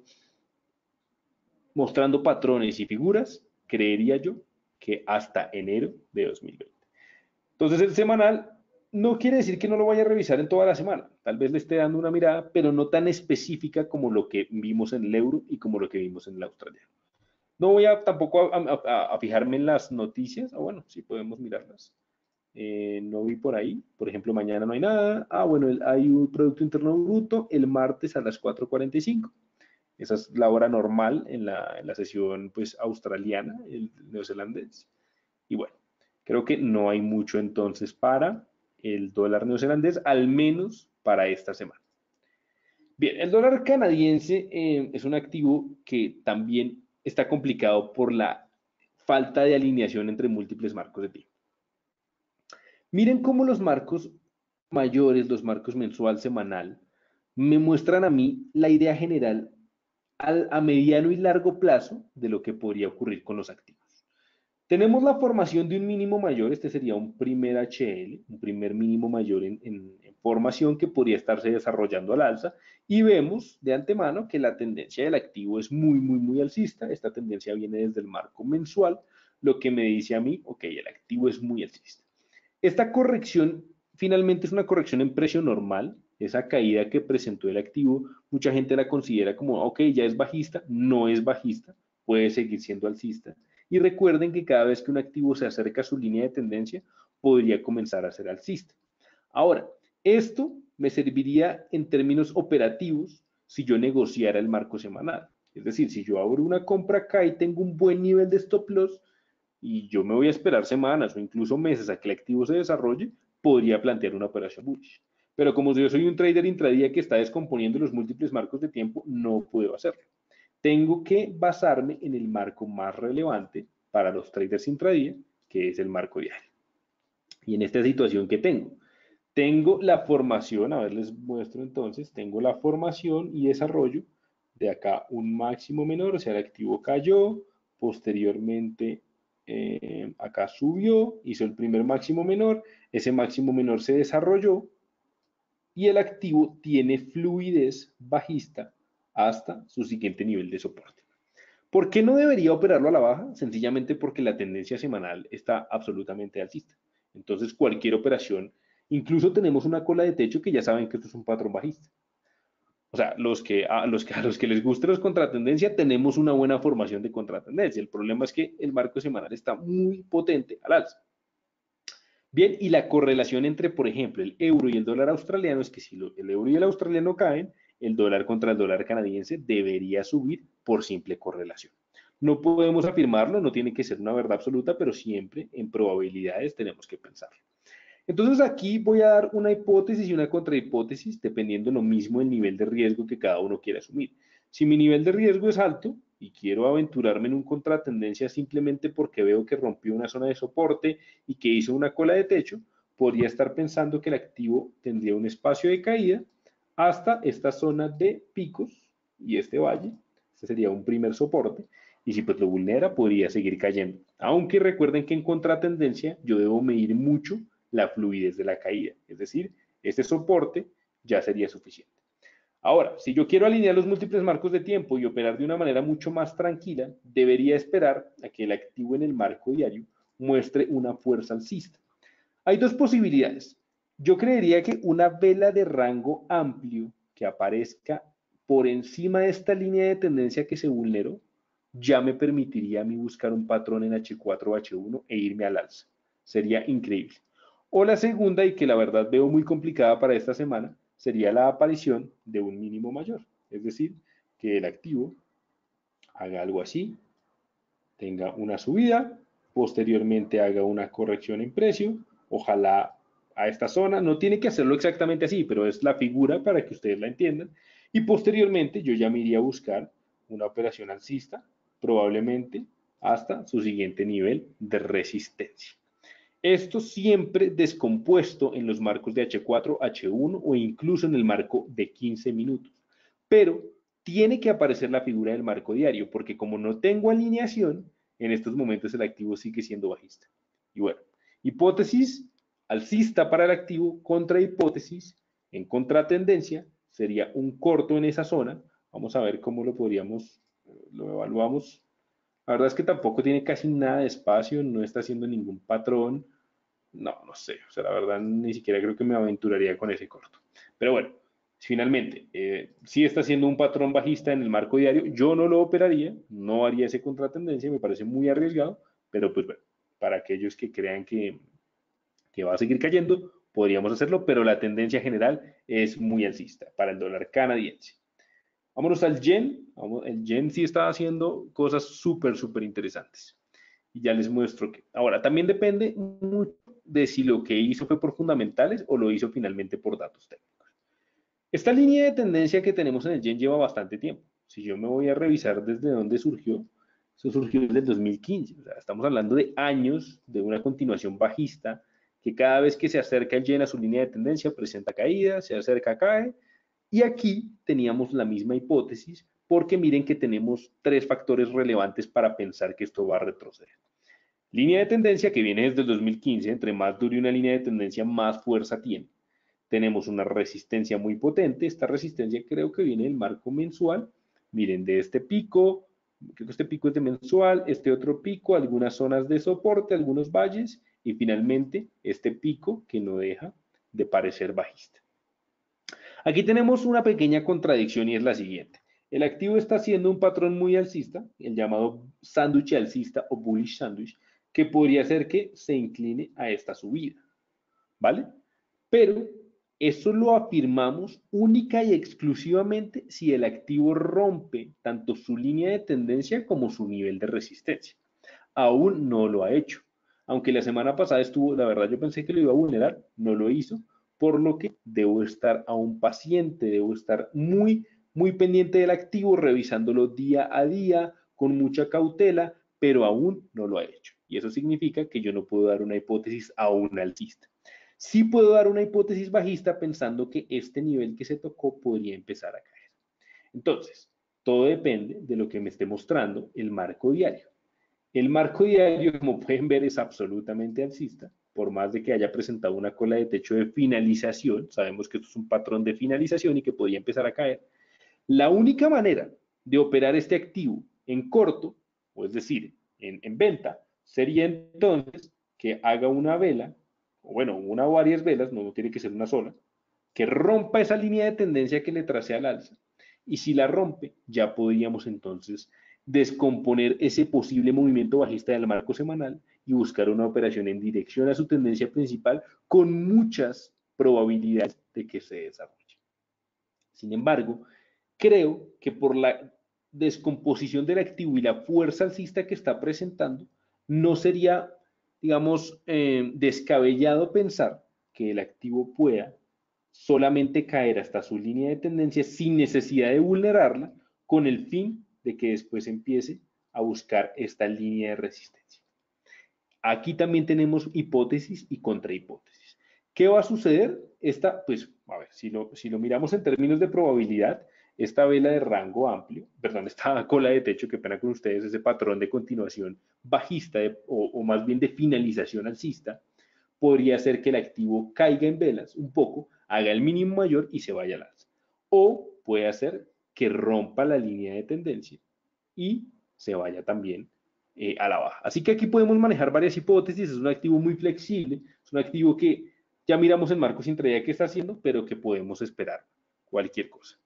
Speaker 1: mostrando patrones y figuras, creería yo, que hasta enero de dos mil veinte. Entonces el semanal no quiere decir que no lo vaya a revisar en toda la semana. Tal vez le esté dando una mirada, pero no tan específica como lo que vimos en el euro y como lo que vimos en el australiano. No voy a tampoco a, a, a fijarme en las noticias. Ah, bueno, sí podemos mirarlas. Eh, no vi por ahí. Por ejemplo, mañana no hay nada. Ah, bueno, el, hay un Producto Interno Bruto el martes a las cuatro cuarenta y cinco. Esa es la hora normal en la, en la sesión pues, australiana, el neozelandés. Y bueno, creo que no hay mucho entonces para el dólar neozelandés, al menos para esta semana. Bien, el dólar canadiense eh, es un activo que también está complicado por la falta de alineación entre múltiples marcos de tiempo. Miren cómo los marcos mayores, los marcos mensual, semanal, me muestran a mí la idea general al, a mediano y largo plazo de lo que podría ocurrir con los activos. Tenemos la formación de un mínimo mayor, este sería un primer H L, un primer mínimo mayor en, en, en formación que podría estarse desarrollando al alza y vemos de antemano que la tendencia del activo es muy, muy, muy alcista. Esta tendencia viene desde el marco mensual, lo que me dice a mí, ok, el activo es muy alcista. Esta corrección finalmente es una corrección en precio normal. Esa caída que presentó el activo, mucha gente la considera como, ok, ya es bajista. No es bajista, puede seguir siendo alcista. Y recuerden que cada vez que un activo se acerca a su línea de tendencia, podría comenzar a ser alcista. Ahora, esto me serviría en términos operativos si yo negociara el marco semanal. Es decir, si yo abro una compra acá y tengo un buen nivel de stop loss y yo me voy a esperar semanas o incluso meses a que el activo se desarrolle, podría plantear una operación bullish. Pero como yo soy un trader intradía que está descomponiendo los múltiples marcos de tiempo, no puedo hacerlo. Tengo que basarme en el marco más relevante para los traders intradía, que es el marco diario. Y en esta situación que tengo, tengo la formación, a ver, les muestro entonces, tengo la formación y desarrollo de acá un máximo menor, o sea, el activo cayó, posteriormente eh, acá subió, hizo el primer máximo menor, ese máximo menor se desarrolló y el activo tiene fluidez bajista hasta su siguiente nivel de soporte. ¿Por qué no debería operarlo a la baja? Sencillamente porque la tendencia semanal está absolutamente alcista. Entonces, cualquier operación, incluso tenemos una cola de techo que ya saben que esto es un patrón bajista. O sea, los que, a, los que, a los que les guste los contratendencia, tenemos una buena formación de contratendencia. El problema es que el marco semanal está muy potente al alza. Bien, y la correlación entre, por ejemplo, el euro y el dólar australiano es que si lo, el euro y el australiano caen, el dólar contra el dólar canadiense debería subir por simple correlación. No podemos afirmarlo, no tiene que ser una verdad absoluta, pero siempre en probabilidades tenemos que pensarlo. Entonces aquí voy a dar una hipótesis y una contrahipótesis dependiendo lo mismo del nivel de riesgo que cada uno quiera asumir. Si mi nivel de riesgo es alto y quiero aventurarme en un contratendencia simplemente porque veo que rompió una zona de soporte y que hizo una cola de techo, podría estar pensando que el activo tendría un espacio de caída hasta esta zona de picos y este valle. Este sería un primer soporte. Y si pues lo vulnera, podría seguir cayendo. Aunque recuerden que en contratendencia yo debo medir mucho la fluidez de la caída. Es decir, este soporte ya sería suficiente. Ahora, si yo quiero alinear los múltiples marcos de tiempo y operar de una manera mucho más tranquila, debería esperar a que el activo en el marco diario muestre una fuerza alcista. Hay dos posibilidades. Yo creería que una vela de rango amplio que aparezca por encima de esta línea de tendencia que se vulneró, ya me permitiría a mí buscar un patrón en H cuatro o H uno e irme al alza. Sería increíble. O la segunda, y que la verdad veo muy complicada para esta semana, sería la aparición de un mínimo mayor. Es decir, que el activo haga algo así, tenga una subida, posteriormente haga una corrección en precio, ojalá a esta zona, no tiene que hacerlo exactamente así, pero es la figura para que ustedes la entiendan, y posteriormente yo ya me iría a buscar una operación alcista, probablemente hasta su siguiente nivel de resistencia. Esto siempre descompuesto en los marcos de H cuatro, H uno o incluso en el marco de quince minutos. Pero tiene que aparecer la figura del marco diario, porque como no tengo alineación, en estos momentos el activo sigue siendo bajista. Y bueno, hipótesis alcista para el activo, contra hipótesis en contratendencia, sería un corto en esa zona. Vamos a ver cómo lo podríamos, lo evaluamos. La verdad es que tampoco tiene casi nada de espacio, no está haciendo ningún patrón. No, no sé, o sea, la verdad ni siquiera creo que me aventuraría con ese corto. Pero bueno, finalmente, eh, si está haciendo un patrón bajista en el marco diario, yo no lo operaría, no haría ese contratendencia, me parece muy arriesgado, pero pues bueno, para aquellos que crean que, que va a seguir cayendo, podríamos hacerlo, pero la tendencia general es muy alcista para el dólar canadiense. Vámonos al yen, el yen sí está haciendo cosas súper, súper interesantes. Y ya les muestro que. Ahora, también depende mucho de si lo que hizo fue por fundamentales o lo hizo finalmente por datos técnicos. Esta línea de tendencia que tenemos en el yen lleva bastante tiempo. Si yo me voy a revisar desde dónde surgió, eso surgió desde el dos mil quince. O sea, estamos hablando de años de una continuación bajista que cada vez que se acerca el yen a su línea de tendencia presenta caída, se acerca, cae. Y aquí teníamos la misma hipótesis porque miren que tenemos tres factores relevantes para pensar que esto va a retroceder. Línea de tendencia que viene desde el dos mil quince, entre más dure una línea de tendencia, más fuerza tiene. tenemos una resistencia muy potente. Esta resistencia creo que viene del marco mensual. Miren, de este pico, creo que este pico es de mensual, este otro pico, algunas zonas de soporte, algunos valles, y finalmente este pico que no deja de parecer bajista. Aquí tenemos una pequeña contradicción y es la siguiente. El activo está haciendo un patrón muy alcista, el llamado sándwich alcista o bullish sandwich, que podría hacer que se incline a esta subida, ¿vale? Pero eso lo afirmamos única y exclusivamente si el activo rompe tanto su línea de tendencia como su nivel de resistencia. Aún no lo ha hecho. Aunque la semana pasada estuvo, la verdad yo pensé que lo iba a vulnerar, no lo hizo, por lo que debo estar aún paciente, debo estar muy, muy pendiente del activo, revisándolo día a día, con mucha cautela, pero aún no lo ha hecho. Y eso significa que yo no puedo dar una hipótesis aún alcista. Sí puedo dar una hipótesis bajista pensando que este nivel que se tocó podría empezar a caer. Entonces, todo depende de lo que me esté mostrando el marco diario. El marco diario, como pueden ver, es absolutamente alcista, por más de que haya presentado una cola de techo de finalización, sabemos que esto es un patrón de finalización y que podría empezar a caer. La única manera de operar este activo en corto, o es decir, en, en venta, sería entonces que haga una vela, o bueno, una o varias velas, no tiene que ser una sola, que rompa esa línea de tendencia que le tracé al alza. Y si la rompe, ya podríamos entonces descomponer ese posible movimiento bajista del marco semanal y buscar una operación en dirección a su tendencia principal con muchas probabilidades de que se desarrolle. Sin embargo, creo que por la descomposición del activo y la fuerza alcista que está presentando, no sería, digamos, eh, descabellado pensar que el activo pueda solamente caer hasta su línea de tendencia sin necesidad de vulnerarla, con el fin de que después empiece a buscar esta línea de resistencia. Aquí también tenemos hipótesis y contrahipótesis. ¿Qué va a suceder? Esta, pues, a ver, si lo, si lo miramos en términos de probabilidad, esta vela de rango amplio, perdón, esta cola de techo, que pena con ustedes, ese patrón de continuación bajista de, o, o más bien de finalización alcista, podría hacer que el activo caiga en velas un poco, haga el mínimo mayor y se vaya al alza. O puede hacer que rompa la línea de tendencia y se vaya también eh, a la baja. Así que aquí podemos manejar varias hipótesis, es un activo muy flexible, es un activo que ya miramos en marcos intradía qué está haciendo, pero que podemos esperar cualquier cosa.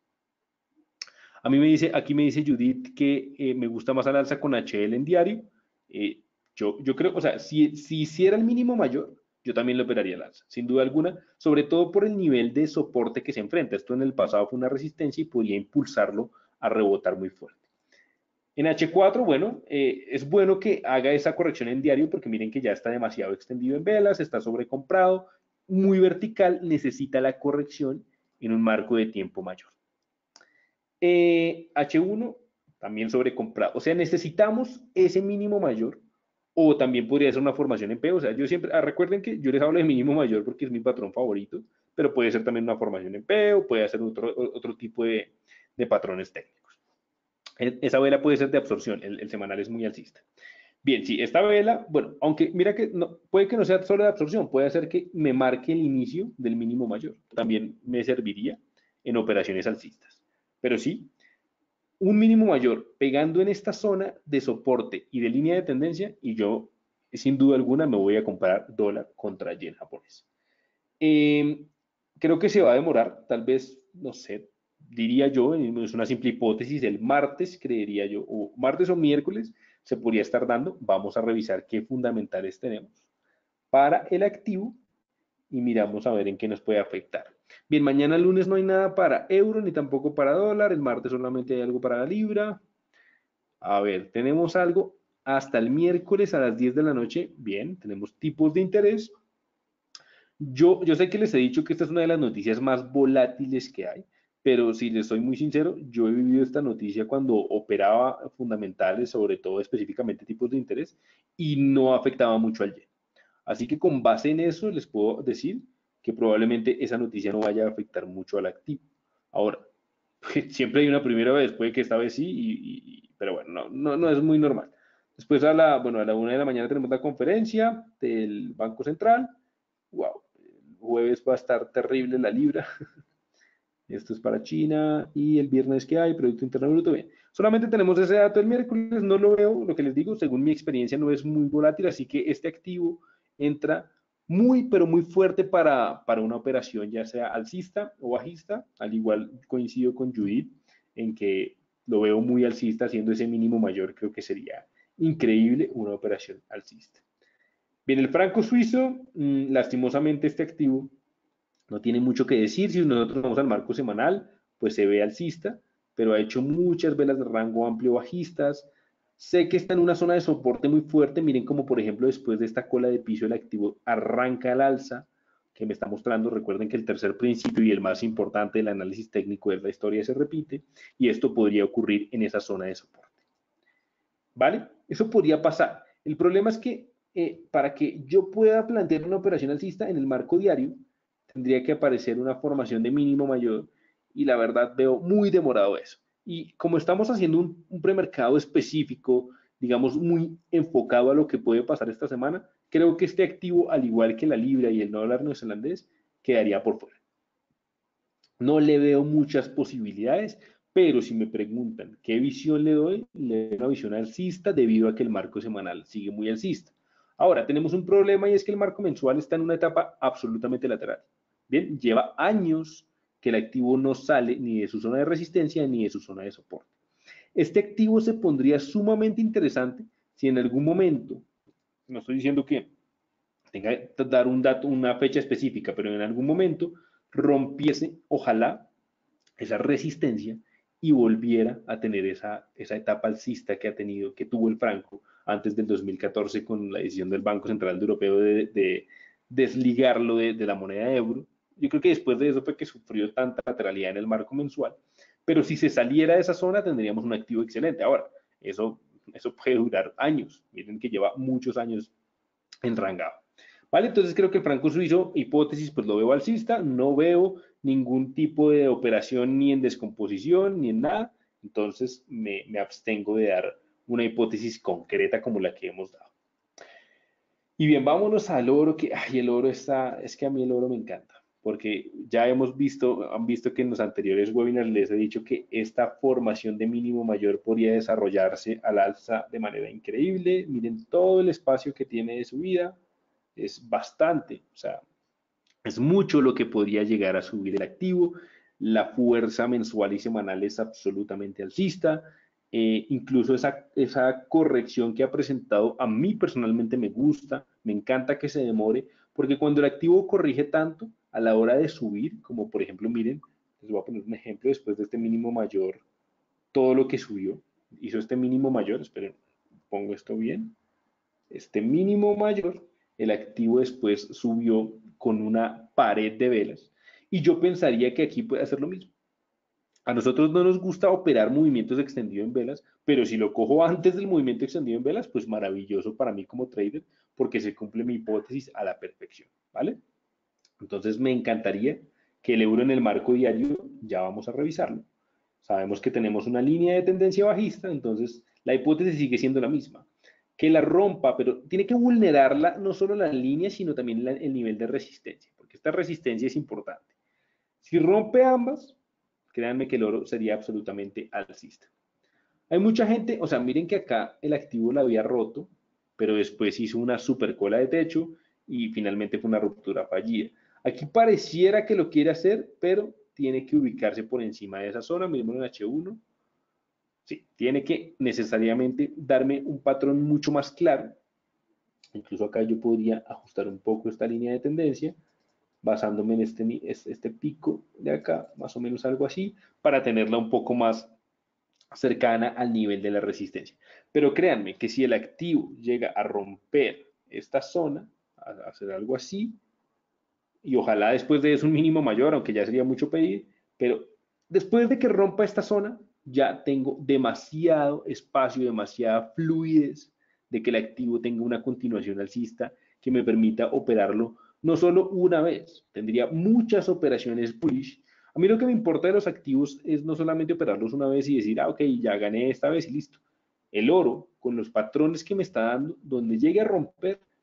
Speaker 1: A mí me dice, aquí me dice Judith que eh, me gusta más al alza con H L en diario. Eh, yo, yo creo, o sea, si, si hiciera el mínimo mayor, yo también lo operaría al alza, sin duda alguna, sobre todo por el nivel de soporte que se enfrenta. Esto en el pasado fue una resistencia y podría impulsarlo a rebotar muy fuerte. En H cuatro, bueno, eh, es bueno que haga esa corrección en diario porque miren que ya está demasiado extendido en velas, está sobrecomprado, muy vertical, necesita la corrección en un marco de tiempo mayor. Eh, H uno, también sobrecomprado. O sea, necesitamos ese mínimo mayor o también podría ser una formación en P. O sea, yo siempre, ah, recuerden que yo les hablo de mínimo mayor porque es mi patrón favorito, pero puede ser también una formación en P o puede ser otro, otro tipo de, de patrones técnicos. Esa vela puede ser de absorción, el, el semanal es muy alcista. Bien, sí, esta vela, bueno, aunque mira que no, puede que no sea solo de absorción, puede hacer que me marque el inicio del mínimo mayor. También me serviría en operaciones alcistas. Pero sí, un mínimo mayor pegando en esta zona de soporte y de línea de tendencia y yo, sin duda alguna, me voy a comprar dólar contra yen japonés. Eh, creo que se va a demorar, tal vez, no sé, diría yo, es una simple hipótesis, el martes, creería yo, o martes o miércoles se podría estar dando. Vamos a revisar qué fundamentales tenemos para el activo y miramos a ver en qué nos puede afectar. Bien, mañana lunes no hay nada para euro ni tampoco para dólar, el martes solamente hay algo para la libra. A ver, tenemos algo hasta el miércoles a las diez de la noche. Bien, tenemos tipos de interés. Yo, yo sé que les he dicho que esta es una de las noticias más volátiles que hay, pero si les soy muy sincero, yo he vivido esta noticia cuando operaba fundamentales, sobre todo específicamente tipos de interés, y no afectaba mucho al yen. Así que con base en eso les puedo decir que probablemente esa noticia no vaya a afectar mucho al activo. Ahora, siempre hay una primera vez, puede que esta vez sí, y, y, pero bueno, no, no, no es muy normal. Después a la, bueno, a la una de la mañana tenemos la conferencia del Banco Central. Wow, jueves va a estar terrible la libra. Esto es para China. Y el viernes, ¿qué hay? Producto Interno Bruto. Bien. Solamente tenemos ese dato el miércoles. No lo veo, lo que les digo, según mi experiencia, no es muy volátil. Así que este activo entra muy, pero muy fuerte para, para una operación, ya sea alcista o bajista. Al igual coincido con Judith en que lo veo muy alcista, haciendo ese mínimo mayor. Creo que sería increíble una operación alcista. Bien, el franco suizo, mmm, lastimosamente este activo no tiene mucho que decir. Si nosotros vamos al marco semanal, pues se ve alcista, pero ha hecho muchas velas de rango amplio bajistas. Sé que está en una zona de soporte muy fuerte. Miren como por ejemplo después de esta cola de piso el activo arranca al alza, que me está mostrando. Recuerden que el tercer principio y el más importante del análisis técnico es la historia se repite, y esto podría ocurrir en esa zona de soporte. ¿Vale? Eso podría pasar. El problema es que eh, para que yo pueda plantear una operación alcista en el marco diario, tendría que aparecer una formación de mínimo mayor, y la verdad veo muy demorado eso. Y como estamos haciendo un, un premercado específico, digamos, muy enfocado a lo que puede pasar esta semana, creo que este activo, al igual que la libra y el dólar neozelandés, quedaría por fuera. No le veo muchas posibilidades, pero si me preguntan qué visión le doy, le doy una visión alcista debido a que el marco semanal sigue muy alcista. Ahora, tenemos un problema y es que el marco mensual está en una etapa absolutamente lateral. Bien, lleva años que el activo no sale ni de su zona de resistencia ni de su zona de soporte. Este activo se pondría sumamente interesante si en algún momento, no estoy diciendo que tenga que dar un dato, una fecha específica, pero en algún momento rompiese, ojalá, esa resistencia y volviera a tener esa, esa etapa alcista que ha tenido, que tuvo el franco antes del dos mil catorce con la decisión del Banco Central Europeo de, de desligarlo de, de la moneda euro. Yo creo que después de eso fue que sufrió tanta lateralidad en el marco mensual, pero si se saliera de esa zona tendríamos un activo excelente. Ahora, eso, eso puede durar años. Miren que lleva muchos años enrangado. ¿Vale? Entonces creo que el franco suizo, hipótesis, pues lo veo alcista, no veo ningún tipo de operación ni en descomposición ni en nada, entonces me, me abstengo de dar una hipótesis concreta como la que hemos dado. Y bien, vámonos al oro, que ay, el oro está, es que a mí el oro me encanta, porque ya hemos visto, han visto que en los anteriores webinars les he dicho que esta formación de mínimo mayor podría desarrollarse al alza de manera increíble. Miren todo el espacio que tiene de subida, es bastante, o sea, es mucho lo que podría llegar a subir el activo. La fuerza mensual y semanal es absolutamente alcista. Eh, incluso esa, esa corrección que ha presentado a mí personalmente me gusta, me encanta que se demore, porque cuando el activo corrige tanto a la hora de subir, como por ejemplo, miren, les voy a poner un ejemplo después de este mínimo mayor, todo lo que subió, hizo este mínimo mayor, esperen, pongo esto bien, este mínimo mayor, el activo después subió con una pared de velas, y yo pensaría que aquí puede hacer lo mismo. A nosotros no nos gusta operar movimientos extendidos en velas, pero si lo cojo antes del movimiento extendido en velas, pues maravilloso para mí como trader, porque se cumple mi hipótesis a la perfección, ¿vale? Entonces me encantaría que el euro en el marco diario, ya vamos a revisarlo. Sabemos que tenemos una línea de tendencia bajista, entonces la hipótesis sigue siendo la misma. Que la rompa, pero tiene que vulnerarla no solo la línea, sino también la, el nivel de resistencia, porque esta resistencia es importante. Si rompe ambas, créanme que el oro sería absolutamente alcista. Hay mucha gente, o sea, miren que acá el activo la había roto, pero después hizo una super cola de techo y finalmente fue una ruptura fallida. Aquí pareciera que lo quiere hacer, pero tiene que ubicarse por encima de esa zona. Miremos en H uno. Sí, tiene que necesariamente darme un patrón mucho más claro. Incluso acá yo podría ajustar un poco esta línea de tendencia, basándome en este, este pico de acá, más o menos algo así, para tenerla un poco más cercana al nivel de la resistencia. Pero créanme que si el activo llega a romper esta zona, a hacer algo así, y ojalá después de eso un mínimo mayor, aunque ya sería mucho pedir, pero después de que rompa esta zona, ya tengo demasiado espacio, demasiada fluidez de que el activo tenga una continuación alcista que me permita operarlo no solo una vez, tendría muchas operaciones bullish. A mí lo que me importa de los activos es no solamente operarlos una vez y decir, ah, ok, ya gané esta vez y listo. El oro, con los patrones que me está dando, donde llegue a romper,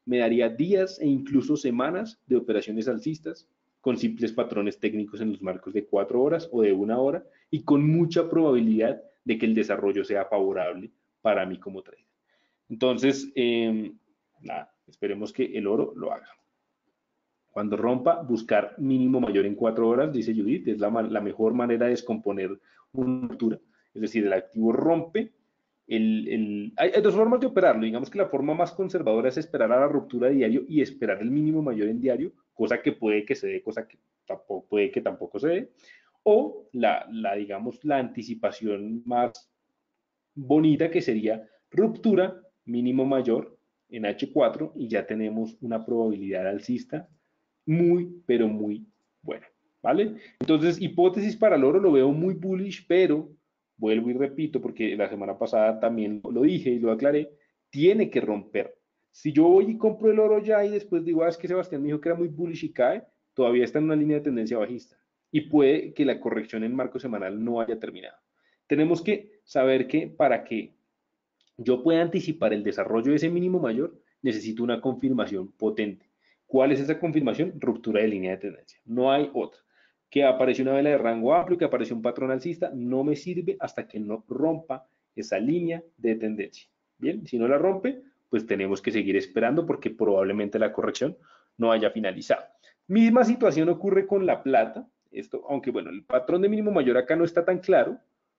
Speaker 1: me daría días e incluso semanas de operaciones alcistas con simples patrones técnicos en los marcos de cuatro horas o de una hora y con mucha probabilidad de que el desarrollo sea favorable para mí como trader. Entonces, eh, nada, esperemos que el oro lo haga. Cuando rompa, buscar mínimo mayor en cuatro horas, dice Judith, es la, la mejor manera de descomponer una ruptura. Es decir, el activo rompe. El, el, hay, hay, dos formas de operarlo. Digamos que la forma más conservadora es esperar a la ruptura de diario y esperar el mínimo mayor en diario, cosa que puede que se dé, cosa que tampoco, puede que tampoco se dé. O la, la, digamos, la anticipación más bonita que sería ruptura, mínimo mayor en H cuatro y ya tenemos una probabilidad alcista muy, pero muy buena, ¿vale? Entonces, hipótesis para el oro lo veo muy bullish, pero vuelvo y repito, porque la semana pasada también lo dije y lo aclaré, tiene que romper. Si yo voy y compro el oro ya y después digo, ah, es que Sebastián me dijo que era muy bullish y cae, todavía está en una línea de tendencia bajista y puede que la corrección en marco semanal no haya terminado. Tenemos que saber que para que yo pueda anticipar el desarrollo de ese mínimo mayor, necesito una confirmación potente. ¿Cuál es esa confirmación? Ruptura de línea de tendencia. No hay otra. Que apareció una vela de rango amplio, que apareció un patrón alcista, no me sirve hasta que no rompa esa línea de tendencia. Bien, si no la rompe, pues tenemos que seguir esperando porque probablemente la corrección no haya finalizado. Misma situación ocurre con la plata. Esto, aunque bueno, el patrón de mínimo mayor acá no está tan claro,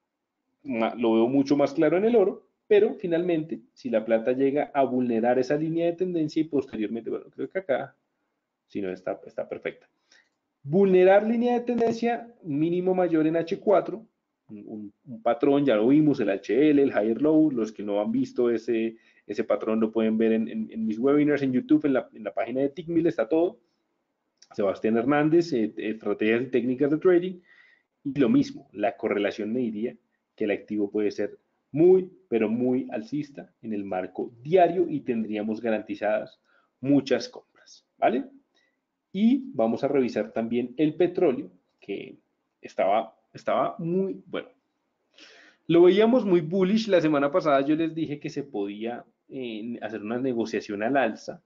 Speaker 1: lo veo mucho más claro en el oro, pero finalmente, si la plata llega a vulnerar esa línea de tendencia y posteriormente, bueno, creo que acá, si no, está, está perfecta. Vulnerar línea de tendencia mínimo mayor en H cuatro, un, un patrón, ya lo vimos, el H L, el Higher Low, los que no han visto ese, ese patrón lo pueden ver en, en, en mis webinars en YouTube, en la, en la página de Tickmill está todo. Sebastián Hernández, eh, estrategias y técnicas de trading, y lo mismo, la correlación me diría que el activo puede ser muy, pero muy alcista en el marco diario y tendríamos garantizadas muchas compras, ¿vale? Y vamos a revisar también el petróleo, que estaba, estaba muy, bueno, lo veíamos muy bullish. La semana pasada yo les dije que se podía eh, hacer una negociación al alza.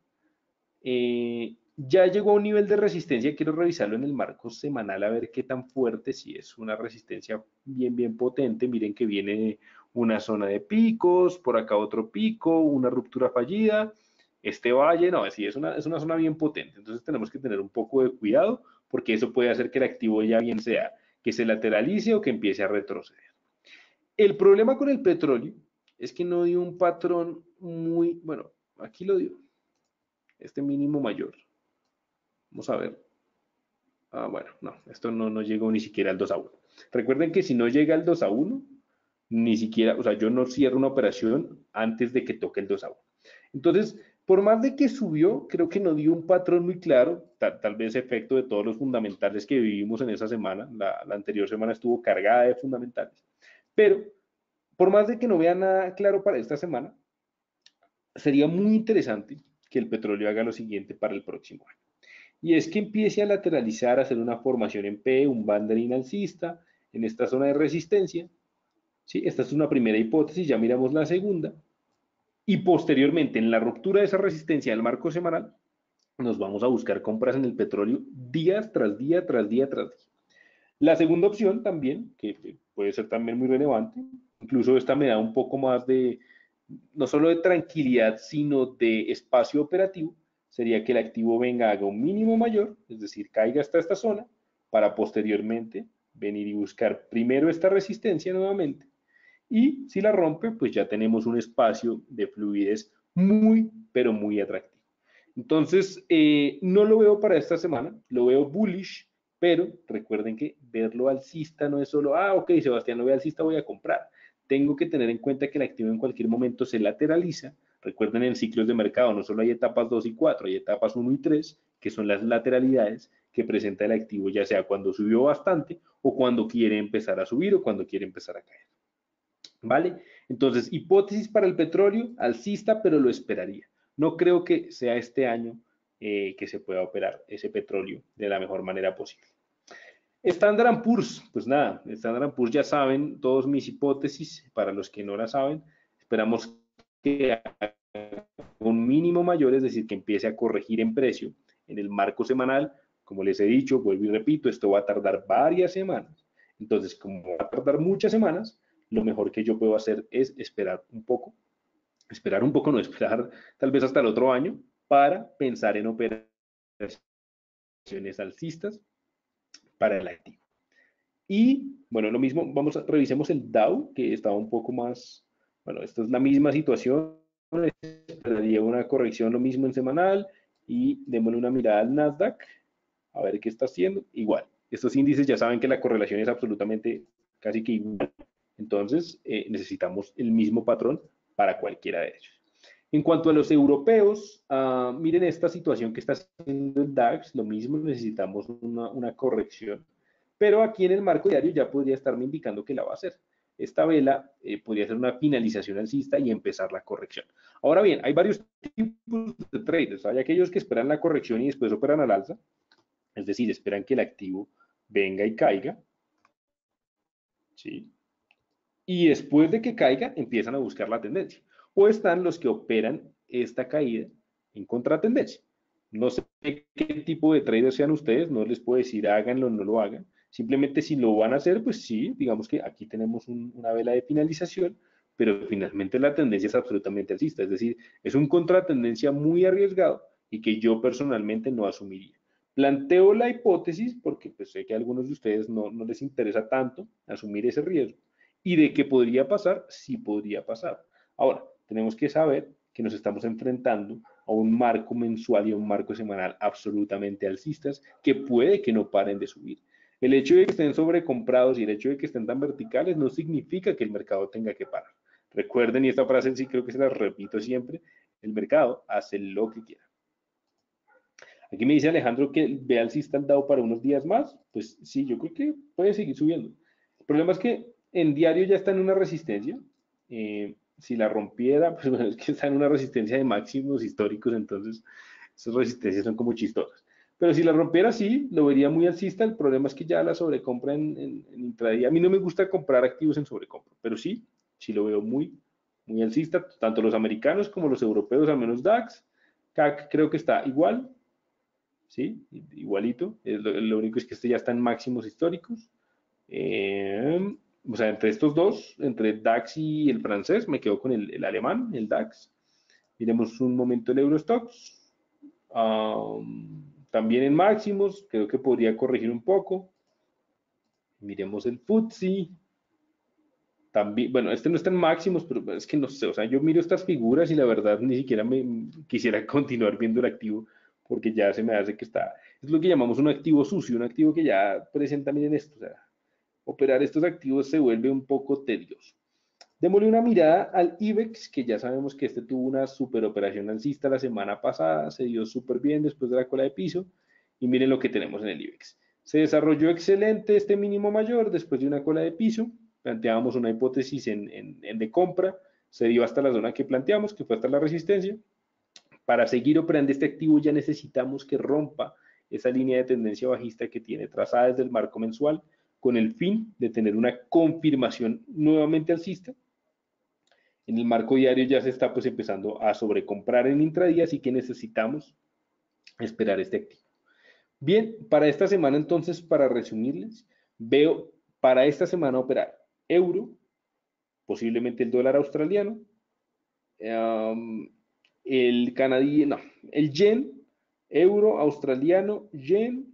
Speaker 1: Eh, ya llegó a un nivel de resistencia, quiero revisarlo en el marco semanal a ver qué tan fuerte, si es una resistencia bien, bien potente. Miren que viene una zona de picos, por acá otro pico, una ruptura fallida, este valle, no, sí, es una, es una zona bien potente. Entonces tenemos que tener un poco de cuidado porque eso puede hacer que el activo ya bien sea que se lateralice o que empiece a retroceder. El problema con el petróleo es que no dio un patrón muy, bueno, aquí lo dio, este mínimo mayor. Vamos a ver. Ah, bueno, no, esto no, no llegó ni siquiera al dos a uno. Recuerden que si no llega al dos a uno, ni siquiera, o sea, yo no cierro una operación antes de que toque el dos a uno. Entonces, por más de que subió, creo que no dio un patrón muy claro, tal, tal vez efecto de todos los fundamentales que vivimos en esa semana. La, la anterior semana estuvo cargada de fundamentales. Pero, por más de que no vea nada claro para esta semana, sería muy interesante que el petróleo haga lo siguiente para el próximo año. Y es que empiece a lateralizar, a hacer una formación en P, un banderín alcista, en esta zona de resistencia. ¿Sí? Esta es una primera hipótesis, ya miramos la segunda. Y posteriormente, en la ruptura de esa resistencia del marco semanal, nos vamos a buscar compras en el petróleo días tras día, tras día, tras día. La segunda opción también, que puede ser también muy relevante, incluso esta me da un poco más de, no solo de tranquilidad, sino de espacio operativo, sería que el activo venga, haga un mínimo mayor, es decir, caiga hasta esta zona, para posteriormente venir y buscar primero esta resistencia nuevamente. Y si la rompe, pues ya tenemos un espacio de fluidez muy, pero muy atractivo. Entonces, eh, no lo veo para esta semana, lo veo bullish, pero recuerden que verlo alcista no es solo, ah, ok, Sebastián lo ve alcista, voy a comprar. Tengo que tener en cuenta que el activo en cualquier momento se lateraliza. Recuerden, en ciclos de mercado no solo hay etapas dos y cuatro, hay etapas uno y tres, que son las lateralidades que presenta el activo, ya sea cuando subió bastante o cuando quiere empezar a subir o cuando quiere empezar a caer. ¿Vale? Entonces, hipótesis para el petróleo, alcista, pero lo esperaría. No creo que sea este año eh, que se pueda operar ese petróleo de la mejor manera posible. Standard Poor's, pues nada, Standard Poor's ya saben todas mis hipótesis, para los que no la saben, esperamos que haga un mínimo mayor, es decir, que empiece a corregir en precio en el marco semanal. Como les he dicho, vuelvo y repito, esto va a tardar varias semanas. Entonces, como va a tardar muchas semanas, lo mejor que yo puedo hacer es esperar un poco, esperar un poco, no esperar tal vez hasta el otro año, para pensar en operaciones alcistas para el activo. Y bueno, lo mismo, vamos a revisemos el Dow, que estaba un poco más, bueno, esta es la misma situación, esperaría una corrección lo mismo en semanal y démosle una mirada al Nasdaq, a ver qué está haciendo. Igual, estos índices ya saben que la correlación es absolutamente casi que igual, entonces eh, necesitamos el mismo patrón para cualquiera de ellos. En cuanto a los europeos, uh, miren esta situación que está haciendo el DAX, lo mismo, necesitamos una, una corrección, pero aquí en el marco diario ya podría estarme indicando que la va a hacer. Esta vela eh, podría ser una finalización alcista y empezar la corrección. Ahora bien, hay varios tipos de traders. Hay aquellos que esperan la corrección y después operan al alza, es decir, esperan que el activo venga y caiga, ¿sí? Y después de que caiga, empiezan a buscar la tendencia. O están los que operan esta caída en contratendencia. No sé qué tipo de traders sean ustedes, no les puedo decir háganlo o no lo hagan. Simplemente si lo van a hacer, pues sí, digamos que aquí tenemos un, una vela de finalización, pero finalmente la tendencia es absolutamente alcista. Es decir, es un contratendencia muy arriesgado y que yo personalmente no asumiría. Planteo la hipótesis porque pues, sé que a algunos de ustedes no, no les interesa tanto asumir ese riesgo. ¿Y de qué podría pasar? Sí podría pasar. Ahora, tenemos que saber que nos estamos enfrentando a un marco mensual y a un marco semanal absolutamente alcistas que puede que no paren de subir. El hecho de que estén sobrecomprados y el hecho de que estén tan verticales no significa que el mercado tenga que parar. Recuerden, y esta frase sí creo que se la repito siempre, el mercado hace lo que quiera. Aquí me dice Alejandro que ve alcista el Dow para unos días más. Pues sí, yo creo que puede seguir subiendo. El problema es que en diario ya está en una resistencia. Eh, si la rompiera, pues bueno, es que está en una resistencia de máximos históricos, entonces esas resistencias son como chistosas. Pero si la rompiera, sí, lo vería muy alcista. El problema es que ya la sobrecompra en, en, en intradía. A mí no me gusta comprar activos en sobrecompra, pero sí, sí lo veo muy, muy alcista. Tanto los americanos como los europeos, al menos DAX. C A C creo que está igual, ¿sí? Igualito. Lo, lo único es que este ya está en máximos históricos. Eh, o sea, entre estos dos, entre DAX y el francés, me quedo con el, el alemán, el DAX. Miremos un momento el Eurostoxx. Um, también en máximos, creo que podría corregir un poco. Miremos el F T S E. También, bueno, este no está en máximos, pero es que no sé, o sea, yo miro estas figuras y la verdad ni siquiera me quisiera continuar viendo el activo porque ya se me hace que está, es lo que llamamos un activo sucio, un activo que ya presenta, miren esto, o sea, operar estos activos se vuelve un poco tedioso. Démosle una mirada al IBEX, que ya sabemos que este tuvo una super operación alcista la semana pasada, se dio súper bien después de la cola de piso, y miren lo que tenemos en el IBEX. Se desarrolló excelente este mínimo mayor después de una cola de piso, planteábamos una hipótesis en, en, en de compra, se dio hasta la zona que planteamos, que fue hasta la resistencia. Para seguir operando este activo ya necesitamos que rompa esa línea de tendencia bajista que tiene trazada desde el marco mensual, con el fin de tener una confirmación nuevamente alcista. En el marco diario ya se está pues empezando a sobrecomprar en intradía, así que necesitamos esperar este activo. Bien, para esta semana entonces, para resumirles, veo para esta semana operar euro, posiblemente el dólar australiano, um, el canadiense, no, el yen, euro, australiano, yen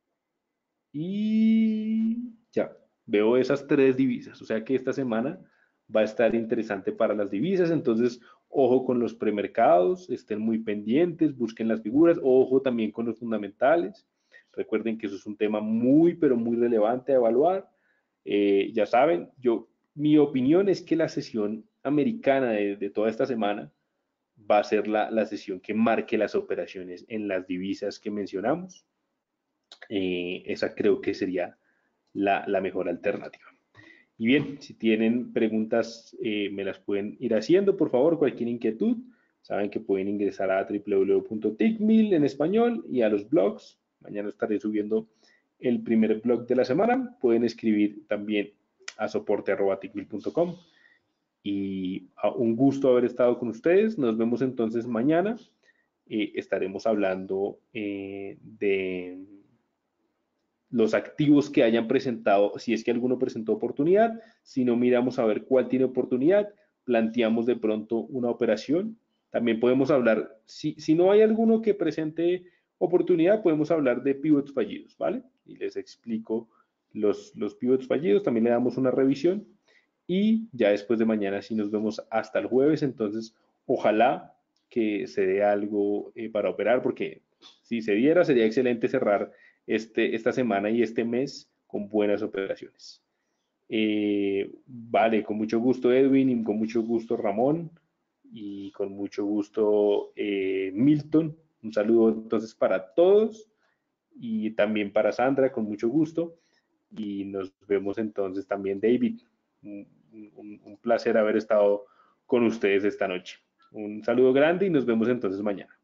Speaker 1: y ya, veo esas tres divisas, o sea que esta semana va a estar interesante para las divisas, entonces ojo con los premercados, estén muy pendientes, busquen las figuras, ojo también con los fundamentales, recuerden que eso es un tema muy, pero muy relevante a evaluar, eh, ya saben, yo, mi opinión es que la sesión americana de, de toda esta semana va a ser la, la sesión que marque las operaciones en las divisas que mencionamos, eh, esa creo que sería la, la mejor alternativa. Y bien, si tienen preguntas, eh, me las pueden ir haciendo, por favor, cualquier inquietud. Saben que pueden ingresar a w w w punto ticmil en español y a los blogs. Mañana estaré subiendo el primer blog de la semana. Pueden escribir también a soporte arroba ticmil punto com. y a- un gusto haber estado con ustedes. Nos vemos entonces mañana. Eh, estaremos hablando eh, de los activos que hayan presentado, si es que alguno presentó oportunidad, si no miramos a ver cuál tiene oportunidad, planteamos de pronto una operación. También podemos hablar, si, si no hay alguno que presente oportunidad, podemos hablar de pivots fallidos, ¿vale? Y les explico los, los pivots fallidos, también le damos una revisión y ya después de mañana sí nos vemos hasta el jueves, entonces ojalá que se dé algo eh, para operar, porque si se diera sería excelente cerrar este, esta semana y este mes con buenas operaciones. Eh, vale, con mucho gusto Edwin y con mucho gusto Ramón y con mucho gusto eh, Milton. Un saludo entonces para todos y también para Sandra, con mucho gusto. Y nos vemos entonces también David. Un, un, un placer haber estado con ustedes esta noche. Un saludo grande y nos vemos entonces mañana.